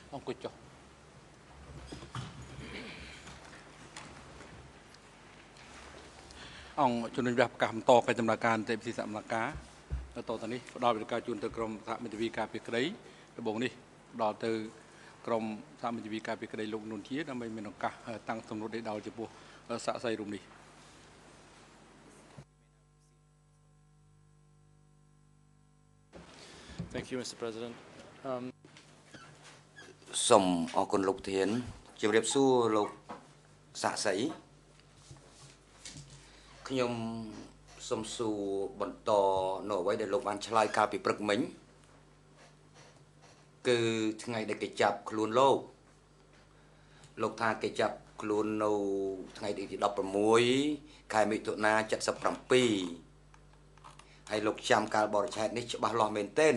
អង្គុយចុះអង្គជំនុំជម្រះប្រកាសបន្តកិច្ចដំណើរការនីតិវិធីសមនការតទៅនេះផ្ដល់វិធានការជូនទៅក្រមសហមិត្តវិការពីក្តីដំបូងនេះផ្ដល់ទៅក្រមសហមិត្តវិការពីក្តីលោកនួនជាដើម្បីមានឱកាសតាំងសំណួរដេកដោយចំពោះសាកសីរូបនេះ Thank you, Mr. President. សូមអរគុណលោកធានជម្រាបសួរលោកសាក់សីខ្ញុំសូមសួរបន្តនៅអ្វីដែលលោកបានឆ្លើយកាលពីព្រឹកមិញគឺថ្ងៃដែលគេចាប់ខ្លួនលោកថាគេចាប់ខ្លួននៅថ្ងៃទី16ខែមិថុនា77ហើយលោកចាំកាលបរិច្ឆេទនេះច្បាស់លាស់មែនទែន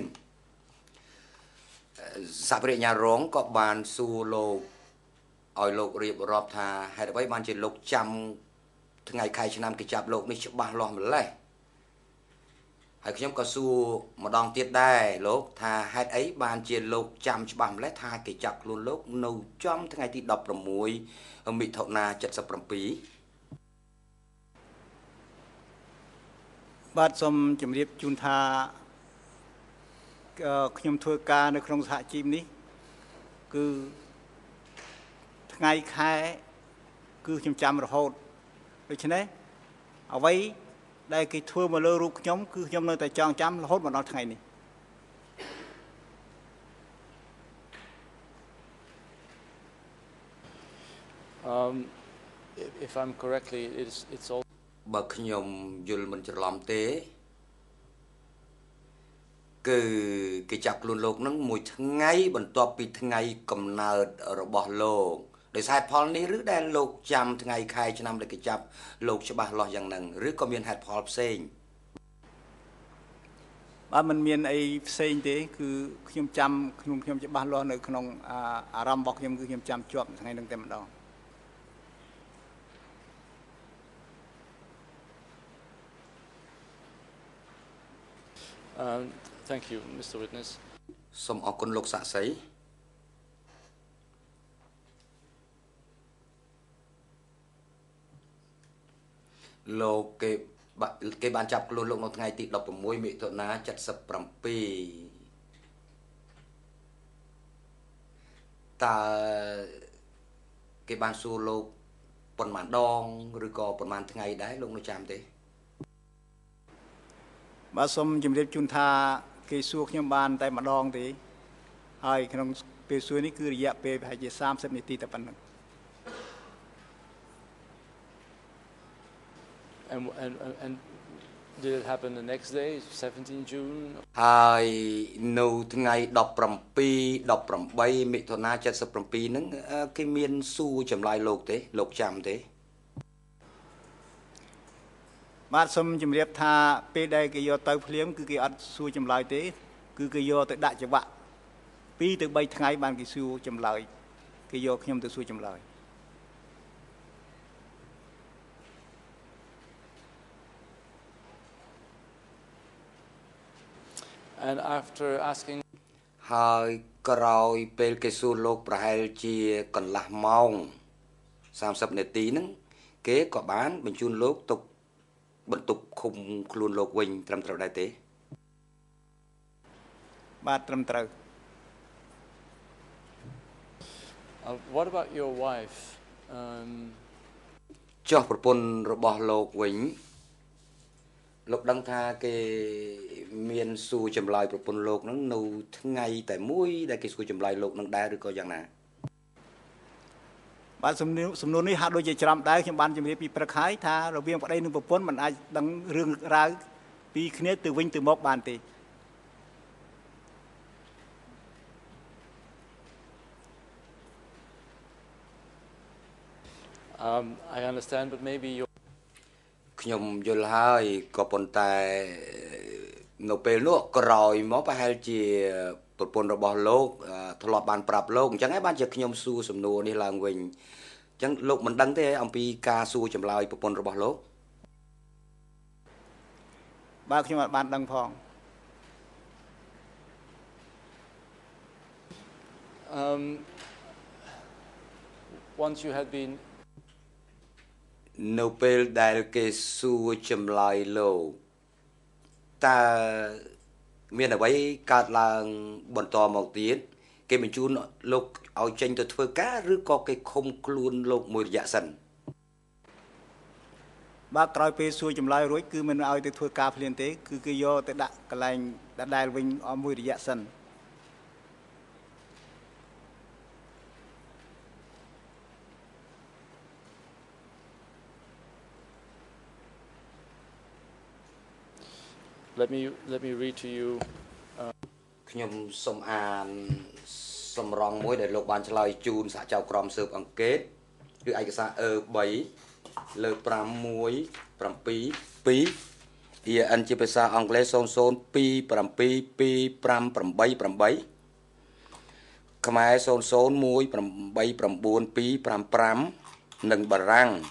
សាប្រញ្ញារងក៏បានសួរលោកឲ្យលោករៀបរាប់ថាហេតុអ្វីបានជាលោកចាំថ្ងៃខែឆ្នាំគេចាប់លោកនេះច្បាស់លាស់ម្ល៉េះហើយខ្ញុំក៏សួរម្ដងទៀតដែរលោកថាហេតុអីបានជាលោកចាំច្បាស់ម្ល៉េះថាគេចាប់ខ្លួនលោកនៅចំថ្ងៃទី16មិថុនា77 បាទសូមជម្រាបជូនថាខ្ញុំធ្វើការនៅក្នុងសហជីពនេះគឺថ្ងៃខែគឺខ្ញុំចាំរហូតដូច្នេះអ្វីដែលគេធ្វើមកលើរូបខ្ញុំគឺខ្ញុំនៅតែចងចាំរហូតមកដល់ថ្ងៃនេះ If I'm correctly, it's all. បើខ្ញុំយល់មិនច្រឡំទេគឺគេចាប់ខ្លួនលោកនឹងមួយថ្ងៃបន្ទាប់ពីថ្ងៃកំណើតរបស់លោកដោយសារហេតុផលនេះឬដែលលោកចាំថ្ងៃខែឆ្នាំដែលគេចាប់លោកច្បាស់លាស់យ៉ាងហ្នឹងឬក៏មានហេតុផលផ្សេងបាទมันមានអីផ្សេងទេគឺខ្ញុំចាំខ្ញុំច្បាស់លាស់នៅក្នុងអារម្មណ៍របស់ខ្ញុំគឺខ្ញុំចាំជាប់ថ្ងៃហ្នឹងតែម្ដង Thank you, Mr. Witness. សូមអរគុណលោកសាក់សីលោកគេបានចាប់ខ្លួនលោកនៅថ្ងៃទី16មិថុនា77តើគេបានសួរលោកប៉ុន្មានដងឬក៏ប៉ុន្មានថ្ងៃដែរលោកនៅចាំទេបាទសូមជម្រាបជូនថាគេសួរខ្ញុំបានតែម្ដងទេហើយក្នុងពេលសួរនេះគឺរយៈពេលប្រហែលជា30នាទីតែប៉ុណ្ណឹង And did it happen the next day, 17 June? ហើយនៅថ្ងៃ17 18មិថុនា77ហ្នឹងគេមានសួរចម្លើយលោកទេលោកចាំទេបាទសូមជម្រាបថាពេលដែលគេយកទៅភ្លាមគឺគេអត់សួរចម្លើយទេគឺគេយកទៅដាក់ច្បាក់2ទៅ3ថ្ងៃបានគេសួរចម្លើយគេយកខ្ញុំទៅសួរចម្លើយ And after asking ហើយក្រោយពេលគេសួរលោកប្រហែលជាកន្លះម៉ោង30នាទីហ្នឹងគេក៏បានបញ្ជូនលោកទៅបន្ទប់ឃុំខ្លួនលោកវិញត្រឹមត្រូវដែរទេ បាទត្រឹមត្រូវ what about your wife? ចុះប្រពន្ធរបស់លោកវិញលោកដឹងថាគេមានសួរចម្លើយប្រពន្ធលោកហ្នឹងនៅថ្ងៃតែមួយដែលគេសួរចម្លើយលោកនឹងដែរឬក៏យ៉ាងណា បាទសំណួរនេះហាក់ដូចជាច្រឡំដែរខ្ញុំបានជម្រាបពីព្រឹកហើយថារវាងប្តីនិងប្រពន្ធមិនអាចដឹងរឿងរ៉ាវពីគ្នាទៅវិញទៅមកបានទេ I understand, but maybe you. ខ្ញុំយល់ហើយក៏ប៉ុន្តែនៅពេលនោះក្រោយមកប្រហែលជាប្រពន្ធរបស់លោកធ្លាប់បានប្រាប់លោកអញ្ចឹងហើយបានជាខ្ញុំសួរសំណួរនេះឡើងវិញអញ្ចឹងលោកមិនដឹងទេអំពីការសួរចម្លើយប្រពន្ធរបស់លោក បាទខ្ញុំអត់បានដឹងផង Um, Once you had been នៅពេលដែលគេសួរចម្លើយលោកតើមានអ្វីកើតឡើងបន្តមកទៀតគេបញ្ជូនលោកឲ្យចេញទៅធ្វើការឬក៏គេឃុំខ្លួនលោកមួយរយៈសិនបាទក្រោយពេលសួរចម្លើយរួចគឺមិនឲ្យទៅធ្វើការភ្លាមទេគឺគេយកទៅដាក់កន្លែងដដែលវិញអស់មួយរយៈសិន let me read to you ខ្ញុំសូមអានសំរងមួយដែលលោកបានឆ្លើយជូនសហចៅក្រមស៊ើបអង្កេតគឺឯកសារ E3 លើក5 1 7 2 EN ជាភាសាអង់គ្លេស 00272588 ខ្មែរ 00189255 និងបារាំង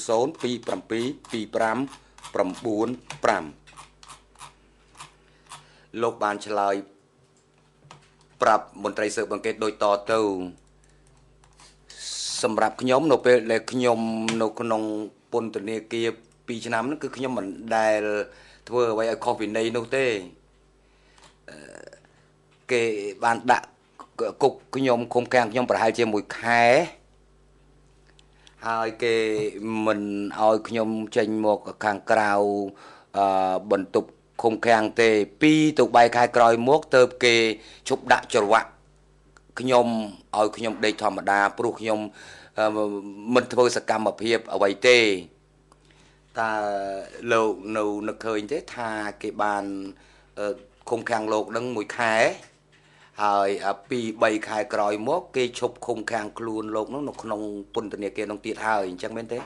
00272595 លោកបានឆ្លើយប្រាប់មន្ត្រីស៊ើបអង្កេតដូចតទៅសម្រាប់ខ្ញុំនៅពេលដែលខ្ញុំនៅក្នុងពន្ធនាគារ2ឆ្នាំហ្នឹងគឺខ្ញុំមិនដែលធ្វើអ្វីឲ្យខុសវិន័យនោះទេគេបានដាក់គុកខ្ញុំឃុំឃាំងខ្ញុំប្រហែលជា1ខែហើយគេមិនឲ្យខ្ញុំចេញមកខាងក្រៅបន្ទប់ឃុំឃាំងទេ2ទៅ3ខែក្រោយមកទៅគេជប់ដាក់ច្រវាក់ខ្ញុំឲ្យខ្ញុំដេកធម្មតាព្រោះខ្ញុំមិនធ្វើសកម្មភាពអ្វីទេតើលោកនៅនឹកឃើញទេថាគេបានឃុំឃាំងលោកនឹង1ខែហើយ2 3ខែក្រោយមកគេឈប់ឃុំឃាំងខ្លួនលោកនោះនៅក្នុងពន្ធនាគារនោះទៀតហើយអញ្ចឹងមែនទេ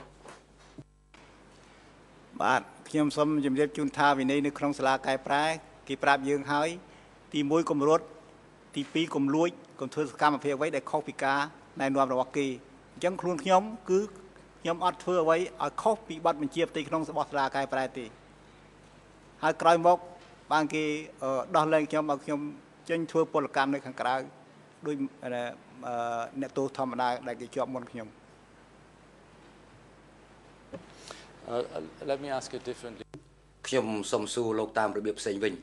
បាទខ្ញុំសូមជម្រាបជូនថាវិន័យនៅក្នុងសាលាកែប្រែគេប្រាប់យើងហើយទី1កុំរត់ទី2កុំលួចកុំធ្វើសកម្មភាពអ្វីដែលខុសពីការណែនាំរបស់គេអញ្ចឹងខ្លួនខ្ញុំគឺខ្ញុំអត់ធ្វើអ្វីឲ្យខុសពីបទបញ្ជាផ្ទៃក្នុងរបស់សាលាកែប្រែទេហើយក្រោយមកបានគេដោះលែងខ្ញុំឲ្យខ្ញុំចេញធ្វើពលកម្មនៅខាងក្រៅដោយអ្នកទោសធម្មតាដែលគេជាប់មុនខ្ញុំ let me ask it differently ខ្ញុំសូមសួរលោកតាមរបៀបផ្សេងវិញ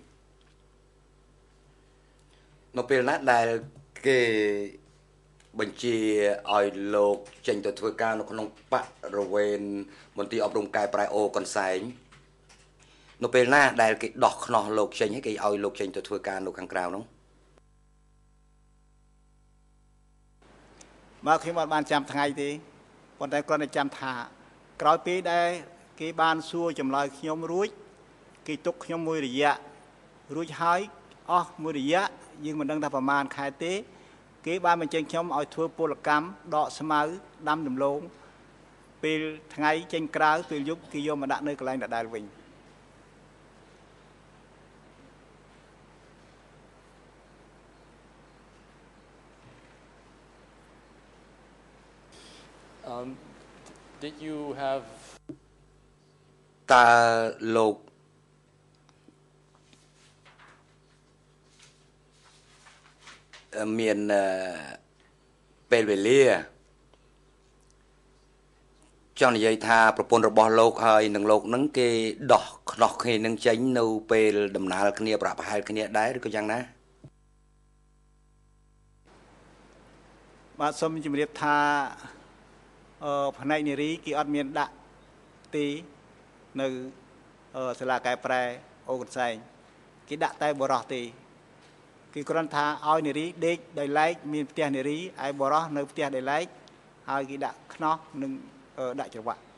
នៅពេលណាដែលគេបញ្ជាឲ្យលោកចេញទៅធ្វើការនៅក្នុងបរិវេណមន្ទីរអប់រំកែប្រែអូកន្សែងនៅពេលណាដែលគេដោះខ្នោះលោកចេញហើយគេឲ្យលោកចេញទៅធ្វើការនៅខាងក្រៅនោះមកខ្ញុំអត់បានចាំថ្ងៃទេប៉ុន្តែគ្រាន់តែចាំថាក្រោយពេលដែលគេបានសួរចម្លើយខ្ញុំរួចគេទុកខ្ញុំមួយរយៈរួចហើយអស់មួយរយៈយើងមិនដឹងថាប្រហែលខែទេគេបានបញ្ចេញខ្ញុំឲ្យធ្វើពលកម្មដកស្មៅដាំដំឡូងពេលថ្ងៃចេញក្រៅពេលយប់គេយកមកដាក់នៅកន្លែងដដែលវិញ did you have តើលោកមានពេលវេលាចង់និយាយថាប្រពន្ធរបស់លោកហើយនឹងលោកនឹងគេដោះខ្នោះគ្នានឹងចេញនៅពេលដំណើរគ្នាប្រហែលគ្នាដែរឬក៏យ៉ាងណាបាទសូមជម្រាបថាផ្នែកនារីគេអត់មានដាក់ទេនៅសាលាកែប្រែអូកន្សែងគេដាក់តែបរោះទេគេគ្រាន់ថាឲ្យនារីដេកដោយឡែកមានផ្ទះនារីឯបរោះនៅផ្ទះដោយឡែកហើយគេដាក់ខ្នោះនិងដាក់ច្រវាក់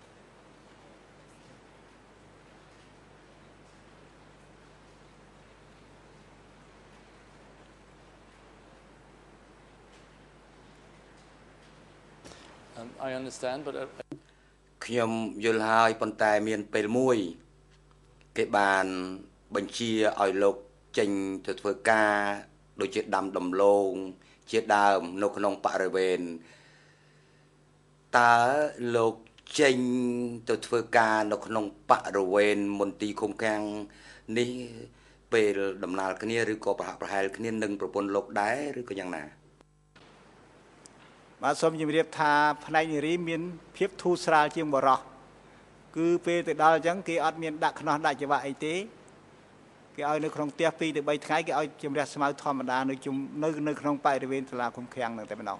I understand but ខ្ញុំយល់ហើយប៉ុន្តែមានពេលមួយគេបានបញ្ជាឲ្យលោកចេញទៅធ្វើការដូចជាដាំដំឡូងជាដើមនៅក្នុងបរិវេណតើលោកចេញទៅធ្វើការនៅក្នុងបរិវេណមន្ទីរឃុំឃាំងនេះពេលដំណើរគ្នាឬក៏ប្រហាក់ប្រហែលគ្នានឹងប្រពន្ធលោកដែរឬក៏យ៉ាងណាបាទសូមជម្រាបថាផ្នែកនារីមានភាពធូរស្រាលជាងបរោះគឺពេលទៅដល់អញ្ចឹងគេអត់មានដាក់ខ្នោះដាក់ច្រវាក់អីទេគេឲ្យនៅក្នុងផ្ទះ2ទៅ3ថ្ងៃគេឲ្យជំរះស្មៅធម្មតានៅក្នុងបរិវេណសាលាឃុំឃាំងនឹងតែម្ដង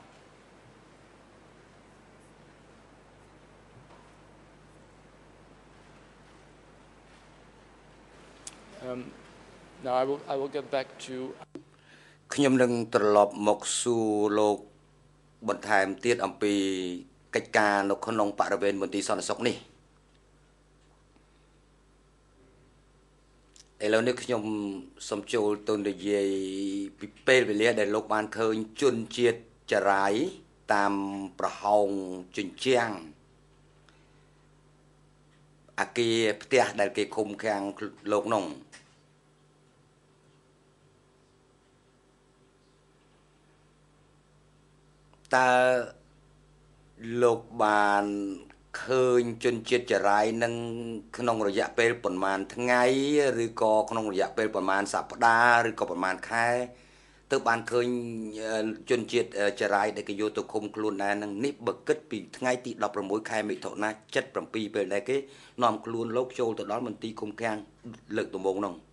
Now I will get back to ខ្ញុំនឹងត្រឡប់មកសួរលោកបន្ថែមទៀតអំពីកិច្ចការនៅក្នុងបរិវេណមន្ទីរសន្តិសុខនេះឥឡូវនេះខ្ញុំសូមចូលទៅនិយាយពីពេលវេលាដែលលោកបានឃើញជនជាតិចរាយតាមប្រហោងជញ្ជាំងអគារផ្ទះដែលគេឃុំឃាំងលោកនោះតើលោកបានឃើញជនជាតិចរាយនឹងក្នុងរយៈពេលប្រមាណថ្ងៃឬក៏ក្នុងរយៈពេលប្រមាណសប្តាហ៍ឬក៏ប្រមាណខែទើបបានឃើញជនជាតិចរាយដែលគេយកទៅឃុំខ្លួនដែរនឹងនេះបើគិតពីថ្ងៃទី16ខែមិថុនា77ពេលដែលគេនាំខ្លួនលោកចូលទៅដល់មន្ទីរឃុំឃាំងលើកដំបូងនោះ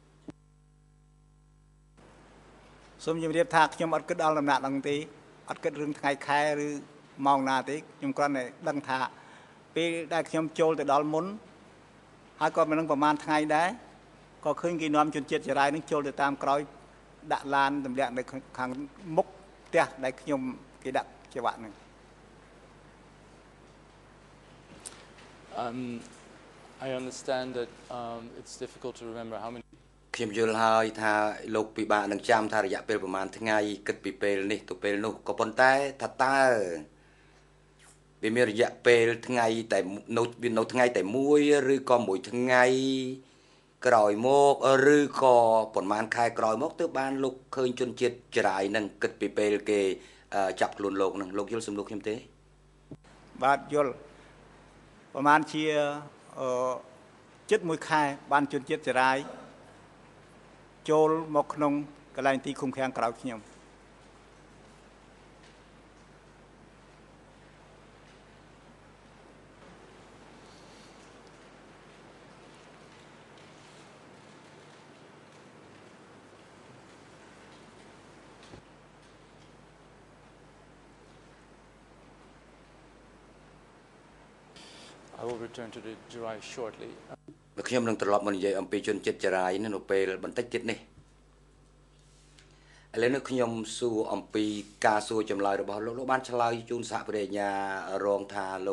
សូមជម្រាបថាខ្ញុំអត់គិតដល់ដំណាក់ហ្នឹងទេអត់គិតរឿងថ្ងៃខែឬម៉ោងណាទេខ្ញុំគ្រាន់តែដឹងថាពេលដែលខ្ញុំចូលទៅដល់មុនហើយក៏មិននឹងប្រហែលថ្ងៃដែរក៏ឃើញគេនាំជនជាតិចរាយនឹងចូលទៅតាមក្រោយដាក់ឡានទម្លាក់នៅខាងមុខផ្ទះដែលខ្ញុំគេដាក់ច្រវាក់ហ្នឹង I understand that it's difficult to remember how many ខ្ញុំយល់ហើយថាលោកពិបាកនឹងចាំថារយៈពេលប្រហែលថ្ងៃគិតពីពេលនេះទៅពេលនោះក៏ប៉ុន្តែថាតើវាមានរយៈពេលថ្ងៃតែនៅថ្ងៃតែមួយឬក៏មួយថ្ងៃក្រោយមកឬក៏ប្រហែលខែក្រោយមកទើបបានលោកឃើញជនជាតិចរាយនឹងគិតពីពេលគេចាប់ខ្លួនលោកនឹងលោកយល់សំណួរខ្ញុំទេបាទយល់ប្រហែលជាជិតមួយខែបានជនជាតិចរាយចូលមកក្នុងកន្លែងទីឃុំឃាំងក្រៅខ្ញុំ I will return to the Jirai shortly ខ្ញុំនឹងត្រឡប់មកនិយាយអំពីជនជាតិចរាយនៅពេលបន្តិចទៀតនេះឥឡូវនេះខ្ញុំសួរអំពីការសួរចម្លើយរបស់លោកបានឆ្លើយជូនសហប្រញ្ញារងថាលោក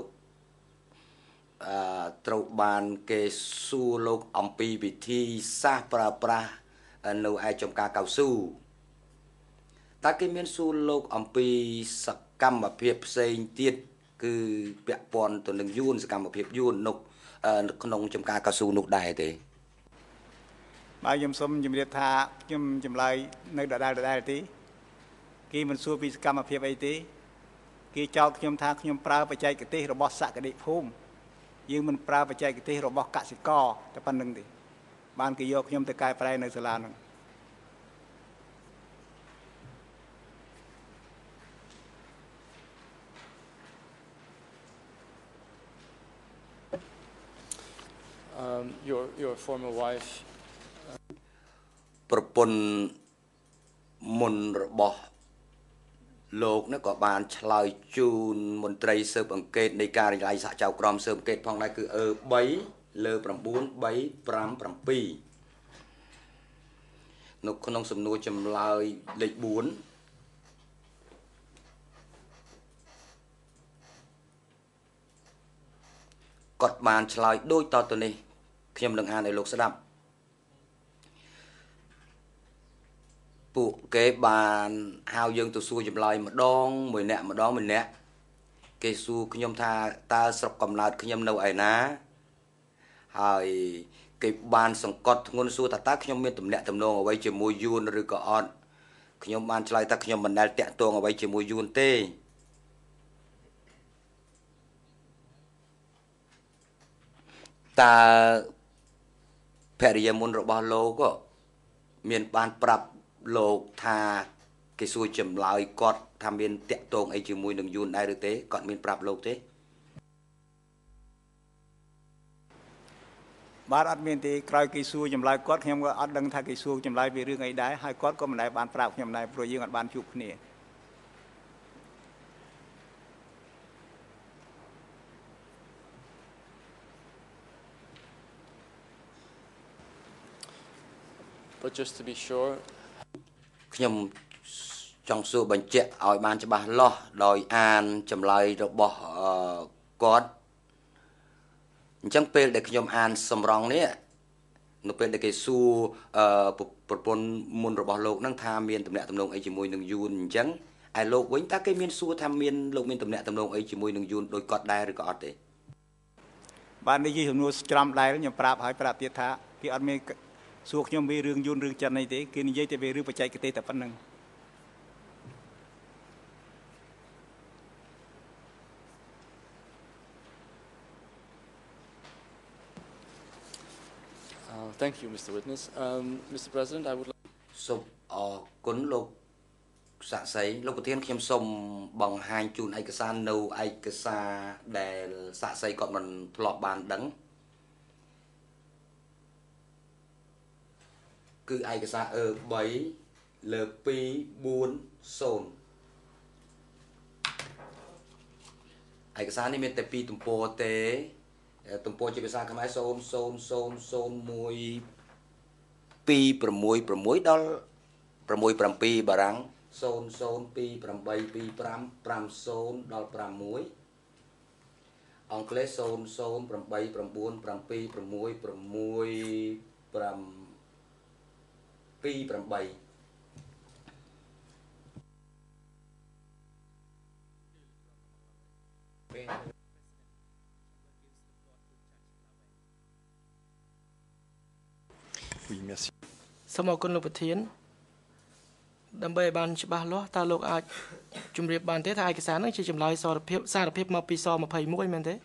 ត្រូវបានគេសួរលោកអំពីវិធីសាស្ត្រប្រើប្រាស់នៅឯចំការកៅស៊ូតើគេមានសួរលោកអំពីសកម្មភាពផ្សេងទៀតគឺពាក់ព័ន្ធទៅនឹងយួនសកម្មភាពយួននៅក្នុងចំការកៅស៊ូនោះដែរទេបាទខ្ញុំសូមជម្រាបថាខ្ញុំចម្លើយនៅដដែលទេគេមិនសួរពីសកម្មភាពអីទេគេចោទខ្ញុំថាខ្ញុំប្រើបច្ចេកទេសរបស់សក្តិភូមិយើងមិនប្រើបច្ចេកទេសរបស់កសិករតែប៉ុណ្្នឹងទេបានគេយកខ្ញុំទៅកែប្រែនៅសាលានោះ your former wife ប្រពន្ធមុនរបស់លោកនេះក៏បានឆ្លើយជូនមន្ត្រីស៊ើបអង្កេតនៃការិយាល័យសហចៅក្រមស៊ើបអង្កេតផងដែរគឺ3លើ9 3 5 7នៅក្នុងសំណួរចម្លើយលេខ4គាត់បានឆ្លើយដូចតទៅនេះខ្ញុំនឹងអានឲ្យលោកស្ដាប់ពួកគេបានហៅយើងទៅសួរចម្លើយម្ដងមួយអ្នកគេសួរខ្ញុំថាតើស្រុកកំណើតខ្ញុំនៅឯណាហើយគេបានសង្កត់ធ្ងន់សួរថាតើខ្ញុំមានទំនាក់ទំនងអ្វីជាមួយយួនឬក៏អត់ខ្ញុំបានឆ្លើយថាខ្ញុំមិនដែលតាក់ទងអ្វីជាមួយយួនទេតើភរិយាមុនរបស់លោកក៏មានបានប្រាប់លោកថាគេសួរចម្លើយគាត់ថាមានតាក់ទងអីជាមួយនឹងយួនដែរឬទេគាត់មានប្រាប់លោកទេបាទអត់មានទេក្រោយគេសួរចម្លើយគាត់ខ្ញុំក៏អត់ដឹងថាគេសួរចម្លើយពីរឿងអីដែរហើយគាត់ក៏មិនដែលបានប្រាប់ខ្ញុំដែរព្រោះយើងអត់បានជួបគ្នា But just to be sure, ខ្ញុំចង់សួរបញ្ជាក់ឲ្យបានច្បាស់លាស់ដោយអានចម្លើយរបស់គាត់អញ្ចឹងពេលដែលខ្ញុំអានសម្រងនេះនៅពេលដែលគេសួរប្រពន្ធមុនរបស់លោកហ្នឹងថាមានតំណែងតំណងអីជាមួយនឹងយួនអញ្ចឹងឯលោកវិញតើគេមានសួរថាមានលោកមានតំណែងតំណងអីជាមួយនឹងយួនដោយគាត់ដែរឬក៏អត់ទេបាទនេះជាសំណួរច្រំដែរខ្ញុំប្រាប់ហើយប្រាប់ទៀតថាគេអត់មានសួរខ្ញុំពីរឿងយួនរឿងចិនអីទេគេនិយាយតែពីរឿងបច្ចេកទេសតែប៉ុណ្្នឹង thank you, Mr. Witness. Mr. President, I would like សូមអរគុណលោកសាក់សីលោកប្រធានខ្ញុំសូមបង្ហាញជូនឯកសារនៅឯកសារដែលសាក់សីគាត់មិនធ្លាប់បានដឹងគឺឯកសារ3លើក240ឯកសារនេះមានតែ2ទំព័រទេទំព័រជាភាសាខ្មែរ0001 266ដល់67បារាំង00282550ដល់6អង់គ្លេស00899668 Oui, merci. សូមអរគុណលោកប្រធានដើម្បីឲ្យបានច្បាស់លាស់តើលោកអាចជម្រាបបានទេថាឯកសារហ្នឹងជាចម្លើយសារភាពមកពីស21មែនទេ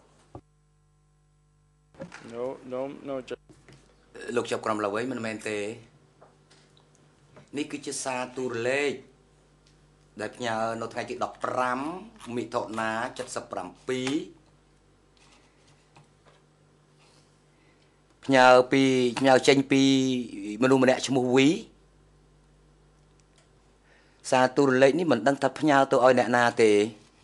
no. លោកចាប់ក្រុមឡើយមិនមែនទេនេះគឺជាសារទូរលេខដែលផ្ញើនៅថ្ងៃទី15មិថុនា77ផ្ញើចេញពីមនុស្សម្នាក់ឈ្មោះវីសារទូរលេខនេះមិនដឹងថាផ្ញើទៅឲ្យអ្នកណាទេ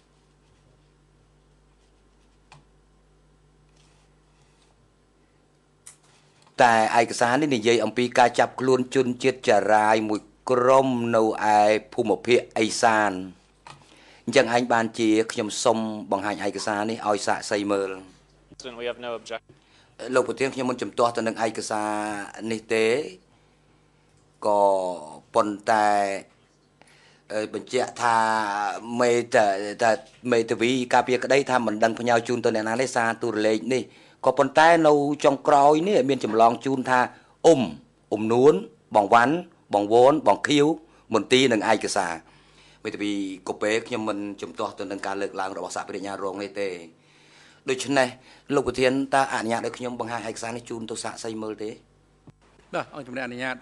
តែឯកសារនេះនិយាយអំពីការចាប់ខ្លួនជនជាតិចារាយមួយក្រុមនៅឯភូមិភាគឦសានអញ្ចឹងឯងបានជាខ្ញុំសុំបង្ហាញឯកសារនេះឲ្យសាកសីមើល We have no objection. លោកប្រធានខ្ញុំមិនជំទាស់ទៅនឹងឯកសារនេះទេក៏ប៉ុន្តែបញ្ជាក់ថាមេតាវីការពារក្តីថាមិនដឹងផ្ញើជូនទៅអ្នកណាទេសារទូរលេខនេះក៏ប៉ុន្តែនៅចុងក្រោយនេះមានចម្លងជូនថាអ៊ុំនួនបងវ៉ាន់បងវនបងខៀវមន្ទីរនិងឯកសារមេតាវីកូពេខ្ញុំមិនជំទាស់ទៅនឹងការលើកឡើងរបស់សហប្រញ្ញារងនេះទេដូច្នេះលោកប្រធានតើអនុញ្ញាតឲ្យខ្ញុំបង្ហាញឯកសារនេះជូនទៅសាកសីមើលទេបាទអង្គជំរាបអនុញ្ញាត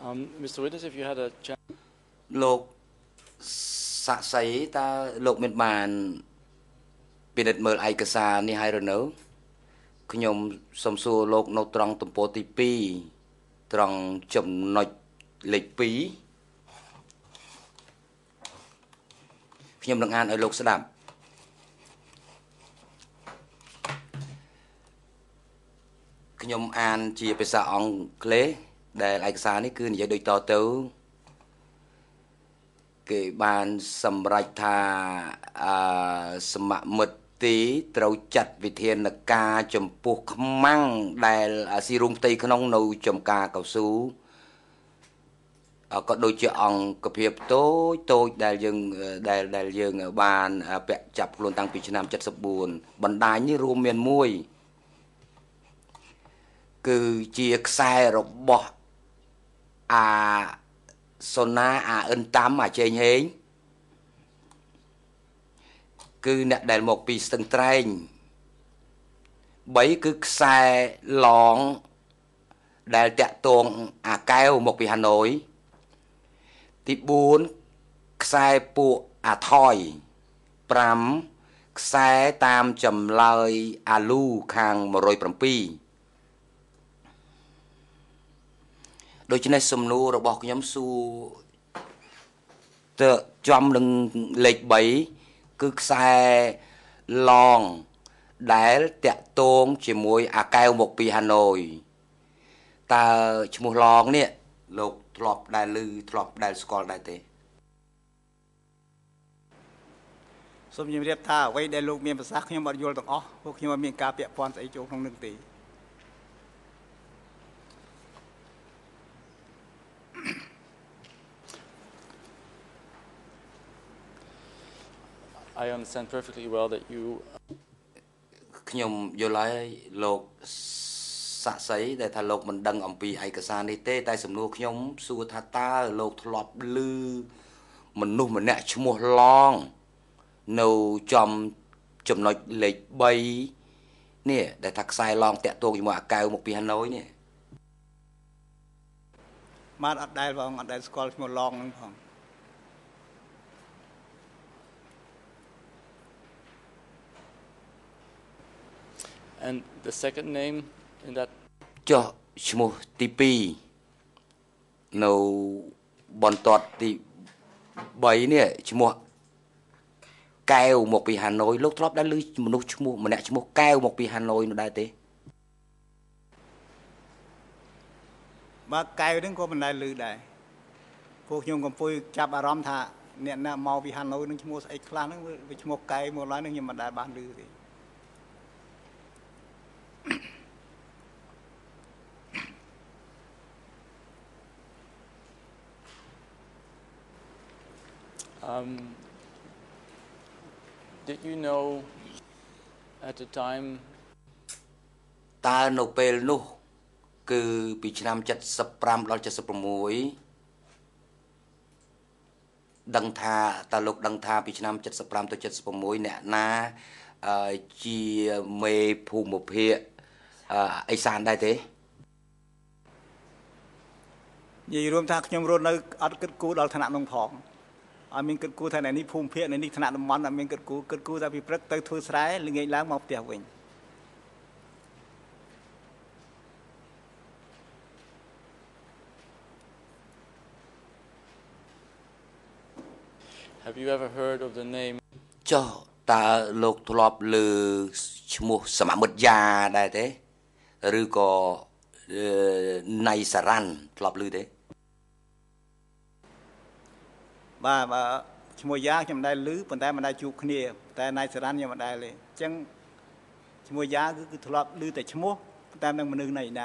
Mr. Witness, if you had a chance. លោកសាក់សីតើលោកមានបានពិនិត្យមើលឯកសារនេះហើយឬនៅខ្ញុំសូមសួរលោកនៅត្រង់ទំព័រទី2ត្រង់ចំណុចលេខ2ខ្ញុំនឹងអានឲ្យលោកស្ដាប់ខ្ញុំអានជាភាសាអង់គ្លេសដែលឯកសារនេះគឺនិយាយដូចតទៅគេបានសម្រេចថាសមមិត្តទីត្រូវចាត់វិធានការចំពោះខ្មាំងដែលស៊ីរុំផ្ទៃក្នុងនៅចំការកៅស៊ូក៏ដូចជាអង្គភាពតូចដែលយើងបានពាក់ចាប់ខ្លួនតាំងពីឆ្នាំ74បណ្ដាញនេះរួមមានមួយគឺជាខ្សែរបស់សូណាអិនតាមចេងហេងគឺអ្នកដែលមកពីស្ទឹងត្រែង3គឺខ្សែឡងដែលតាក់ទងកែវមកពីហាណូយទី4ខ្សែពួកថយ5ខ្សែតាមចម្លើយអាលូខាង107ដូច្នេះសំណួររបស់ខ្ញុំសួរទៅចំនឹងលេខ3គឺខ្សែឡងដែលតាក់ទងជាមួយកែវមកពីហាណូយតើឈ្មោះឡងនេះលោកធ្លាប់ដែលឮធ្លាប់ដែលស្គាល់ដែរទេសូមជម្រាបថាអ្វីដែលលោកមានប្រសាសន៍ខ្ញុំអត់យល់ទាំងអស់ពួកខ្ញុំអត់មានការពាក់ព័ន្ធស្អីចូលក្នុងនឹងទេ I understand perfectly well that you ខ្ញុំយល់ហើយលោកសាក់សីដែលថាលោកមិនដឹងអំពីឯកសារនេះទេតែសំណួរខ្ញុំសួរថាតើលោកធ្លាប់ឮមនុស្សម្នាក់ឈ្មោះឡងនៅចំចំណុចលេខ3នេះដែលថាខ្សែឡងតាក់ទងជាមួយកែវមកពីហាណូយនេះបានអត់ដែលបងអត់ដែលស្គាល់ឈ្មោះឡងហ្នឹងផង and the second name in that ចុះឈ្មោះទី2នៅបន្ទាត់ទី3នេះឈ្មោះកែវមកពីហាណូយលោកធ្លាប់ដែលឮមនុស្សឈ្មោះម្នាក់ឈ្មោះកែវមកពីហាណូយនោះដែរទេបាទកែវហ្នឹងក៏មិនដែលឮដែរពួកខ្ញុំកំពុងចាប់អារម្មណ៍ថាអ្នកណាមកពីហាណូយនឹងឈ្មោះស្អីខ្លះហ្នឹងវាឈ្មោះកែវមកឡើយហ្នឹងខ្ញុំមិនដែលបានឮទេ did you know at the time តើនៅពេលនោះគឺពីឆ្នាំ75ដល់76ដឹងថាតើលោកដឹងថាពីឆ្នាំ75ទៅ76អ្នកណាជាមេភូមិភាគអេសានដែរទេនិយាយរួមថាខ្ញុំរត់នៅអត់គិតគូរដល់ឋានៈនោះផងអត់មានគិតគូរថាអ្នកនេះភូមិភាគអ្នកនេះឋានៈតំបន់អត់មានគិតគូរតែពីព្រឹកទៅធ្វើស្រែល្ងាចឡើងមកផ្ទះវិញ have you ever heard of the name ចុះតើលោកធ្លាប់ឮឈ្មោះសមមិត្តយ៉ាដែរទេឬក៏ណៃសារ៉ាន់ធ្លាប់ឮទេបាទឈ្មោះយ៉ាខ្ញុំមិនដែលឮប៉ុន្តែមិនដែលជួបគ្នាតែណៃសារ៉ាន់ខ្ញុំមិនដែលទេអញ្ចឹងឈ្មោះយ៉ាគឺធ្លាប់ឮតែឈ្មោះតែនឹងមនុស្សណៃណា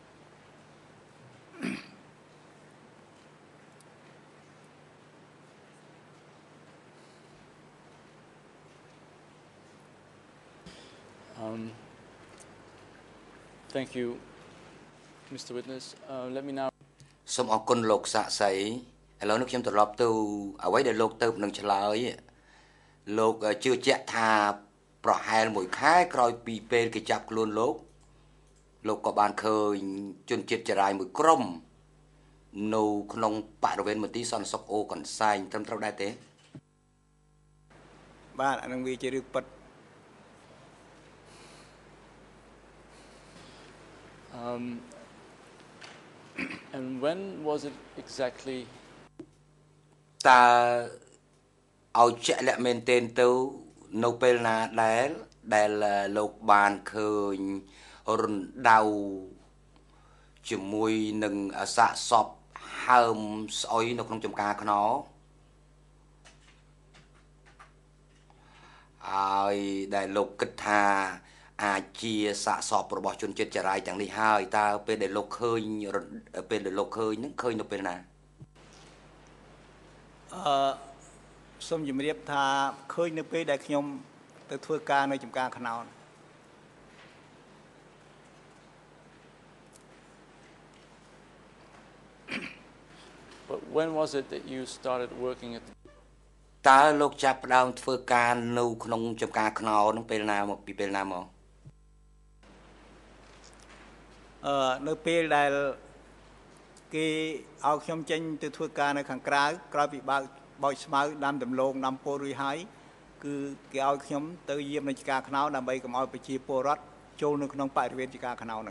thank you Mr. Witness let me now សូមអរគុណលោកសាក់សីឥឡូវនេះខ្ញុំត្រឡប់ទៅអ្វីដែលលោកទៅនឹងឆ្លើយលោកជឿជាក់ថាប្រហែល1ខែក្រោយពីពេលគេចាប់ខ្លួនលោកក៏បានឃើញជនជាតិចរាយមួយក្រុមនៅក្នុងបរិវេណមន្ទីរសន្តិសុខអូកន្សែងត្រឹមត្រូវដែរទេបាទអានឹងវាជារឿងពិត And when was it exactly? តើឲ្យជាក់លាក់មែនទែនទៅនៅពេលណាដែលលោកបានឃើញរណ្ដៅជាមួយនឹងសាកសពហើមស្អុយនៅក្នុងចំការខ្នោហើយដែលលោកគិតថាអាចជាសាកសពរបស់ជនជាតិចារាយទាំងនេះហើយតើពេលដែលលោកឃើញហ្នឹងឃើញនៅពេលណាសូមជម្រាបថាឃើញនៅពេលដែលខ្ញុំទៅធ្វើការនៅចំការខ្នោន But when was it that you started working at? តើលោកចាប់ផ្ដើមធ្វើការនៅក្នុងចំការខ្នោនហ្នឹងពេលណាមកពីពេលណាមកនៅពេលដែលគេឲ្យខ្ញុំចេញទៅធ្វើការនៅខាងក្រៅក្រោយពីបោចស្មៅដាំដំឡូងដាំពោតរួចហើយគឺគេឲ្យខ្ញុំទៅយាមនៅចំការខ្នោនដើម្បីកុំឲ្យប្រជាពលរដ្ឋចូលនៅក្នុងបរិវេណចំការខ្នោនហ្នឹង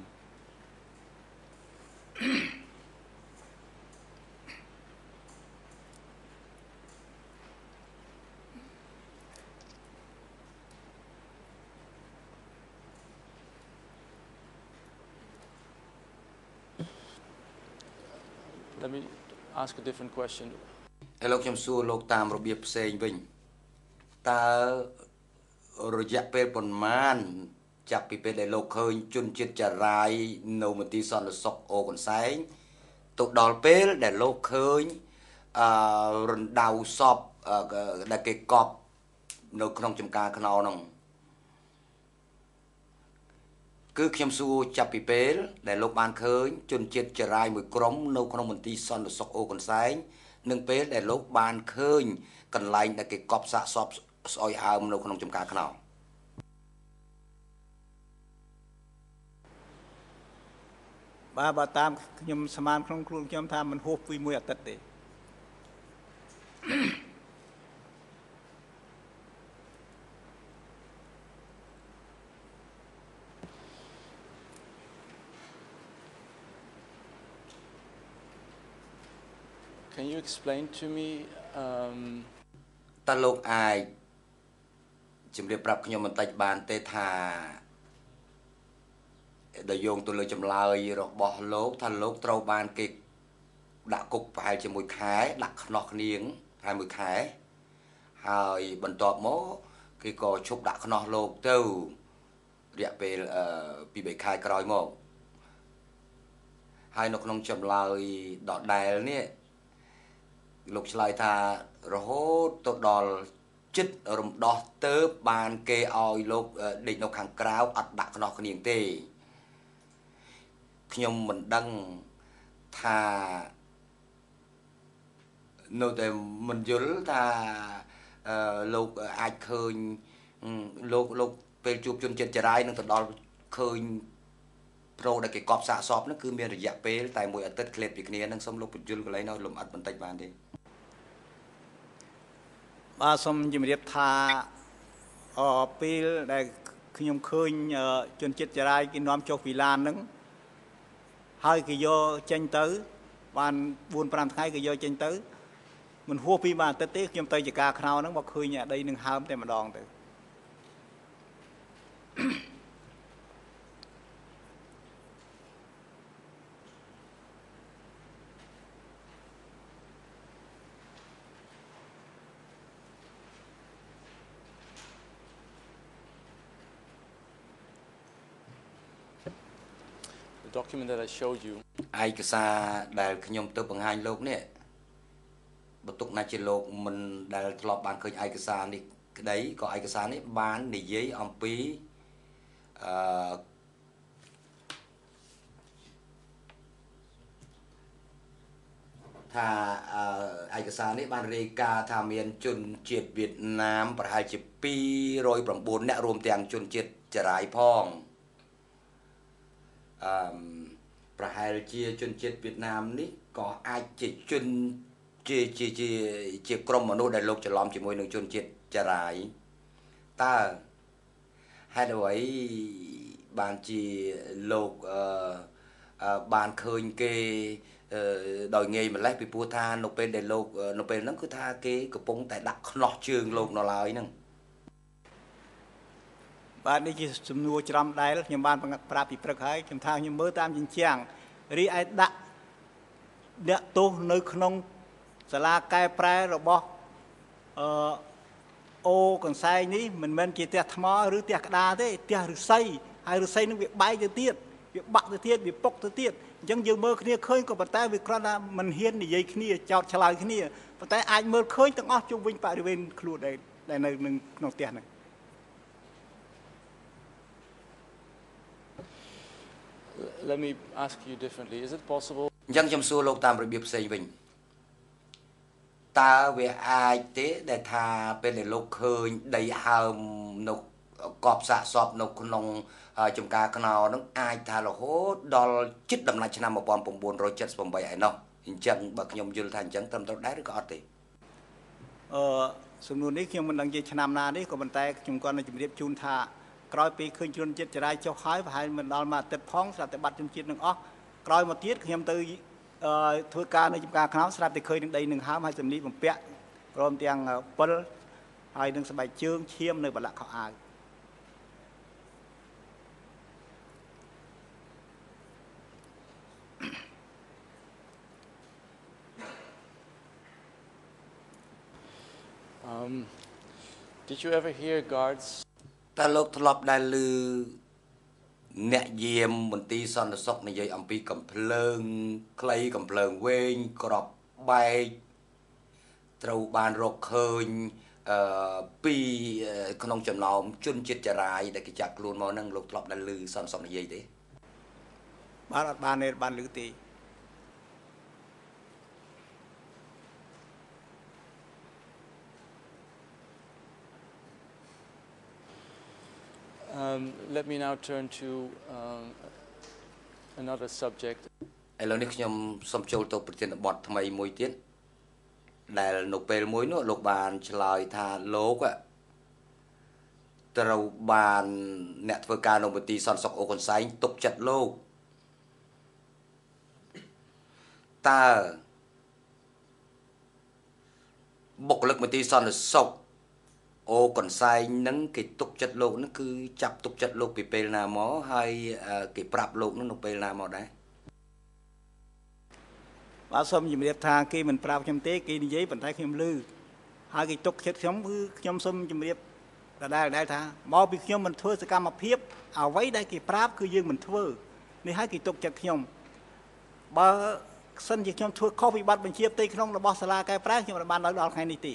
Let me ask a different question. ឥឡូវខ្ញុំសួរលោកតាមរបៀបផ្សេងវិញតើរយៈពេលប៉ុន្មានចាប់ពីពេលដែលលោកឃើញជនជាតិចារាយនៅមន្ទីរសន្តិសុខអូកន្សែងទៅដល់ពេលដែលលោកឃើញរណ្ដៅសពដែលគេកប់នៅក្នុងចំការខ្នោហ្នឹង គឺខ្ញុំសួរចាប់ពីពេលដែលលោកបានឃើញជនជាតិចារាយមួយក្រុមនៅក្នុងមន្ទីរសន្តិសុខអូកន្សែងនឹងពេលដែលលោកបានឃើញកន្លែងដែលគេកប់សាកសពស្អុយហើមនៅក្នុងចំការខ្នោបើតាមខ្ញុំស្មានក្នុងខ្លួនខ្ញុំថាមិនហួសពីមួយអាទិត្យទេ Can you explain to me? តើលោកអាចជំរាបប្រាប់ខ្ញុំបន្តិចបានទេថាដែលយោងទៅលើចម្លើយរបស់លោកថាលោកត្រូវបានគេដាក់គុកប្រហែលជាមួយខែដាក់ខ្នោះគ្នាងប្រហែលមួយខែហើយបន្ទាប់មកគេក៏ឈប់ដាក់ខ្នោះលោកទៅរយៈពេលពី3ខែក្រោយមកហើយនៅក្នុងចម្លើយដដែលនេះ លោកឆ្លើយថារហូតទៅដល់ចិត្តរំដោះទៅបានគេឲ្យលោកដេកនៅខាងក្រៅអត់ដាក់ខ្នោះគ្នាទេខ្ញុំមិនដឹងថានៅតែមិនយល់ថាលោកអាចឃើញលោកពេលជួបជនជាតិចារាយនឹងទៅដល់ឃើញប្រូដែលគេកប់សាកសពនោះគឺមានរយៈពេលតែមួយអាទិត្យឃ្លាតពីគ្នានឹងសូមលោកបញ្យល់កន្លែងនោះលំអិតបន្តិចបានទេបាទសូមជម្រាបថាពេលដែលខ្ញុំឃើញជនជាតិចារាយគេនាំចុះពីឡានហ្នឹងហើយគេយកចេញទៅបាន 4-5 ថ្ងៃគេយកចេញទៅមិនហួសពីមួយអាទិត្យទេខ្ញុំទៅជាការខ្នោហ្នឹងមកឃើញដីនឹងហើមតែម្ដងទៅ The document that I showed you. ឯកសារដែលខ្ញុំទៅបង្ហាញលោកនេះបន្ទុកណាស់ជាលោកមិនដែលធ្លាប់បានឃើញឯកសារនេះក្តីក៏ឯកសារនេះបាននិយាយអំពីថាឯកសារនេះបានរាយការណ៍ថាមានជនជាតិវៀតណាមប្រហែលជា209នាក់រួមទាំងជនជាតិចារាយផងប្រហែលជាជនជាតិវៀតណាមនេះក៏អាចជាជនជាក្រុមមនុស្សដែលលោកច្រឡំជាមួយនឹងជនជាតិចារាយតើហេតុអ្វីបានជាលោកបានឃើញគេដោយងាយម្លេះពីព្រោះថានៅពេលដែលលោកនៅពេលហ្នឹងគឺថាគេកំពុងតែដាក់ខ្នោះជើងលោកនៅឡើយហ្នឹងបាទនេះជាសំណួរច្រំដែលខ្ញុំបានប្រាប់ពីព្រឹកហើយខ្ញុំថាខ្ញុំមើលតាមជញ្ជាំងរីឯដាក់អ្នកទោសនៅក្នុងសាលាកែប្រែរបស់អូកន្សែងនេះមិនមែនជាផ្ទះថ្មឬផ្ទះក្តារទេផ្ទះឫស្សីហើយឫស្សីនឹងវាបែកទៅទៀតវាបាក់ទៅទៀតវាពុកទៅទៀតអញ្ចឹងយើងមើលគ្នាឃើញក៏ប៉ុន្តែវាគ្រាន់តែមិនហ៊ាននិយាយគ្នាចោតឆ្លើយគ្នាប៉ុន្តែអាចមើលឃើញទាំងអស់ជុំវិញបរិវេណខ្លួនដែលនៅក្នុងផ្ទះហ្នឹង Let me ask you differently. Is it possible? អញ្ចឹងខ្ញុំសួរលោកតាមរបៀបផ្សេងវិញតើវាអាចទេដែលថាពេលដែលលោកឃើញដីហើមនៅកប់សាកសពនៅក្នុងចំការខ្នោហ្នឹងអាចថារហូតដល់ជិតដំណាច់ឆ្នាំ1978ឯណោះអញ្ចឹងបើខ្ញុំយល់ថាអញ្ចឹងត្រឹមត្រូវដែរឬក៏អត់ទេសំណួរនេះខ្ញុំមិនដឹងជាឆ្នាំណានេះក៏ប៉ុន្តែខ្ញុំគាត់នឹងជម្រាបជូនថាក្រោយពីឃើញជនជាតិចរាយចុះហើយប្រហែលមិនដល់មួយអាទិត្យផងស្រាប់តែបាត់ជនជាតិនឹងអស់ក្រោយមកទៀតខ្ញុំទៅធ្វើការនៅចំការខ្នោស្រាប់តែឃើញនឹងដីនឹងហើមហើយសម្លៀកបំពាក់ព្រមទាំងពិលហើយនឹងស្បែកជើងឈាមនៅបលាក់ខោអាវ Did you ever hear guards តើលោកធ្លាប់ដែលឮអ្នកយាមមន្ទីរសន្តិសុខនិយាយអំពីកំភ្លើងខ្លីកំភ្លើងវែងក្របបែកត្រូវបានរកឃើញពីក្នុងចំណោមជនជាតិចារាយដែលគេចាប់ខ្លួនមកហ្នឹងលោកធ្លាប់ដែលឮសន្តិសុខនិយាយទេបាទអត់បានទេបានឮទេ Let me now turn to another subject. ឥឡូវនេះខ្ញុំសូមចូលទៅប្រធានបទថ្មីមួយទៀតដែលនៅពេលមួយនោះលោកបានឆ្លើយថាលោកត្រូវបានអ្នកធ្វើការនៅមន្ទីរសន្តិសុខអូកន្សែងទុកចិត្តលោកតើបុគ្គលិកមន្ទីរសន្តិសុខអូកន្សែងហ្នឹងគេទុកចិត្តលោកហ្នឹងគឺចាប់ទុកចិត្តលោកពីពេលណាមកហើយគេប្រាប់លោកហ្នឹងនៅពេលណាមកដែរបាទសូមជម្រាបថាគេមិនប្រាប់ខ្ញុំទេគេនិយាយប៉ុន្តែខ្ញុំឮហើយគេទុកចិត្តខ្ញុំគឺខ្ញុំសូមជម្រាបដែលថាមកពីខ្ញុំមិនធ្វើសកម្មភាពអ្វីដែលគេប្រាប់គឺយើងមិនធ្វើនេះហើយគេទុកចិត្តខ្ញុំបើសិនជាខ្ញុំធ្វើខុសពីបទបញ្ជាផ្ទៃក្នុងរបស់សាលាកែប្រែខ្ញុំមិនបានដល់ថ្ងៃនេះទេ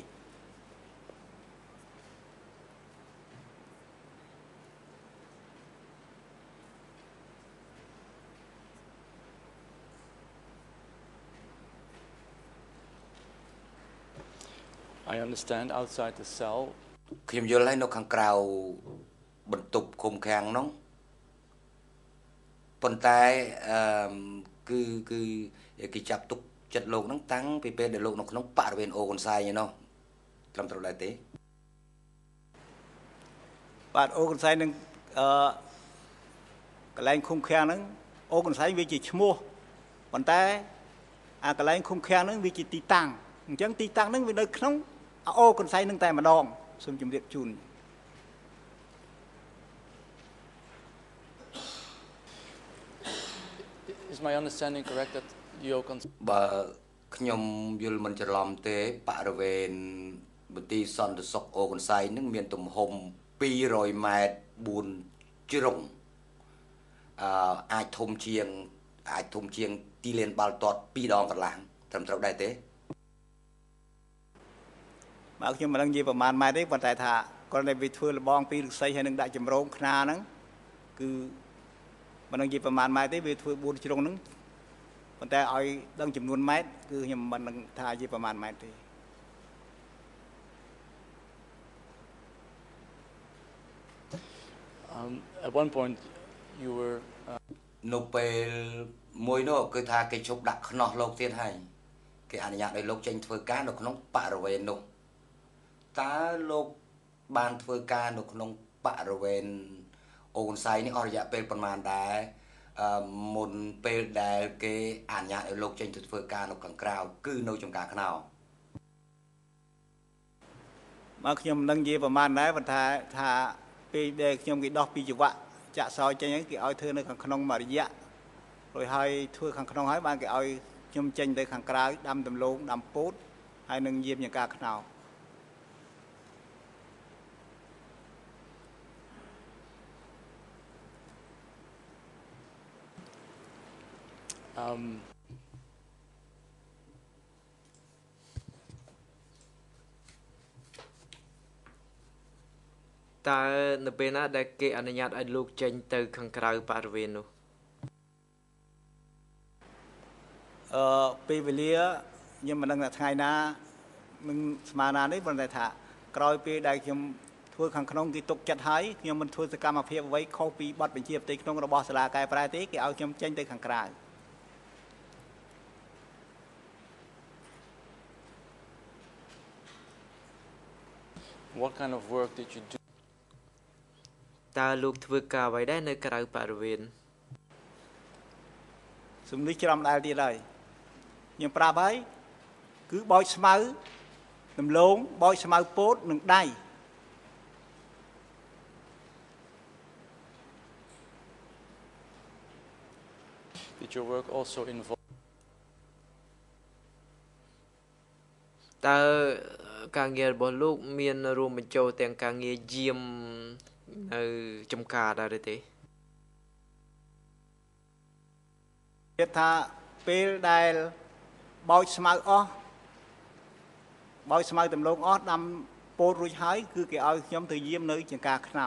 I understand outside the cell. ខ្ញុំយល់ហើយនៅខាងក្រៅបន្ទប់ឃុំឃាំងនោះប៉ុន្តែគឺគេចាប់ទុកចិត្តលោកហ្នឹងតាំងពីពេលដែលលោកនៅក្នុងបរិវេណអូកន្សែងឯណោះត្រឹមត្រូវដែរទេបាទអូកន្សែងនឹងកន្លែងឃុំឃាំងហ្នឹងអូកន្សែងវាជាឈ្មោះប៉ុន្តែអាកន្លែងឃុំឃាំងហ្នឹងវាជាទីតាំងអញ្ចឹងទីតាំងហ្នឹងវានៅក្នុងអូកន្សែងហ្នឹងតែម្ដងសូមជម្រាបជូន Is my understanding correct that you បើខ្ញុំយល់មិនច្រឡំទេបរិវេណមន្ទីរសន្តិសុខអូកន្សែងហ្នឹងមានទំហំ200ម៉ែត្រ4ជ្រុងអាចធំជាងទីលានបាល់ទាត់2ដងកន្លះត្រឹមត្រូវដែរទេបាទខ្ញុំមិនដឹងនិយាយប្រហែលម៉ែត្រទេប៉ុន្តែថាគាត់តែវាធ្វើលបងពីឫស្សីហើយនឹងដាក់ចម្រោងខ្នាហ្នឹងគឺមិនដឹងនិយាយប្រហែលម៉ែត្រទេវាធ្វើ4ជ្រុងហ្នឹងប៉ុន្តែឲ្យដឹងចំនួនម៉ែត្រគឺខ្ញុំមិនដឹងថានិយាយប្រហែលម៉ែត្រទេ At one point you were នៅពេលមួយនោះគឺថាគេជប់ដាក់ខ្នោះលោកទៀតហើយគេអនុញ្ញាតឲ្យលោកចេញធ្វើការនៅក្នុងបរិវេណនោះតើលោកបានធ្វើការនៅក្នុងបរិវេណអូនសៃនេះអស់រយៈពេលប្រហែលដែរមុនពេលដែលគេអនុញ្ញាតឲ្យលោកចេញទៅធ្វើការនៅខាងក្រៅគឺនៅចំការខ្នោមកខ្ញុំមិនដឹងនិយាយប្រហែលដែរប៉ុន្តែថាពេលដែលខ្ញុំគេដោះពីចង្វាក់ចាក់សោចេញហ្នឹងគេឲ្យធ្វើនៅខាងក្នុងមួយរយៈរួចហើយធ្វើខាងក្នុងហើយបានគេឲ្យខ្ញុំចេញទៅខាងក្រៅដាំដំឡូងដាំពោតហើយនឹងយាមចង្ការខ្នោតើនៅពេលណាដែលគេអនុញ្ញាតឲ្យលោកចេញទៅខាងក្រៅបរិវេណនោះពេលវេលាខ្ញុំមិនដឹងថាថ្ងៃណានឹងស្មើណានេះប៉ុន្តែថាក្រោយពេលដែលខ្ញុំធ្វើខាងក្នុងគេទុកចិត្តហើយខ្ញុំមិនធ្វើសកម្មភាពអ្វីខុសពីបទបញ្ជាផ្ទៃក្នុងរបស់សាលាកែប្រែទេគេឲ្យខ្ញុំចេញទៅខាងក្រៅ What kind of work did you do? តើលោកធ្វើការអ្វីដែរនៅក្រៅបរិវេណសំនេះច្រំដែលទៀតហើយខ្ញុំប្រាប់ហើយគឺបោចស្មៅដំឡូងបោចស្មៅពោតនិងដៃ Did your work also involve? តើការងាររបស់លោកមានរួមបញ្ចូលទាំងការងារយាមនៅចំការដែរទេទៀតថាពេលដែលបោចស្មៅអស់បោចស្មៅដំឡូងអស់ដាំពោតរួចហើយគឺគេឲ្យខ្ញុំទៅយាមនៅចង្ការខ្នោ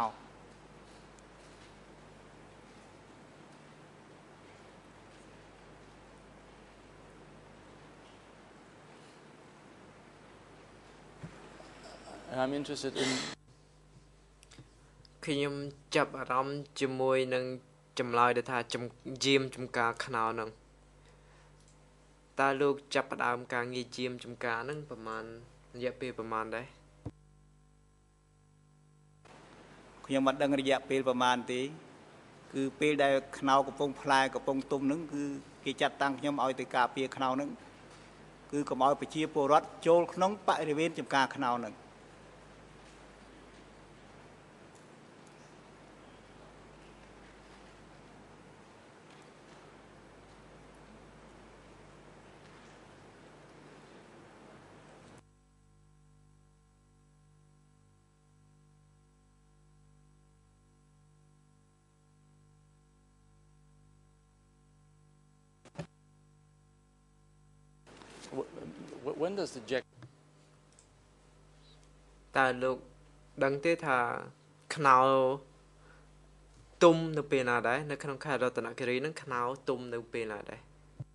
And I'm interested in ខ្ញុំចាប់អារម្មណ៍ជាមួយនឹងចម្លើយដែលថាយាមចំការខ្នោហ្នឹងតើលោកចាប់ផ្ដើមការងារយាមចំការហ្នឹងប្រហែលរយៈពេលប្រហែលដែរខ្ញុំមិនដឹងរយៈពេលប្រហែលទេគឺពេលដែលខ្នោកំពុងផ្លែកំពុងទុំហ្នឹងគឺគេចាត់តាំងខ្ញុំឲ្យទៅការពារខ្នោហ្នឹងគឺកុំឲ្យប្រជាពលរដ្ឋចូលក្នុងបរិវេណចំការខ្នោហ្នឹង when does the jack តើលោកដឹងទេថាខ្នោទុំនៅពេលណាដែរនៅក្នុងខេត្តរតនគិរីហ្នឹងខ្នោទុំនៅពេលណាដែរ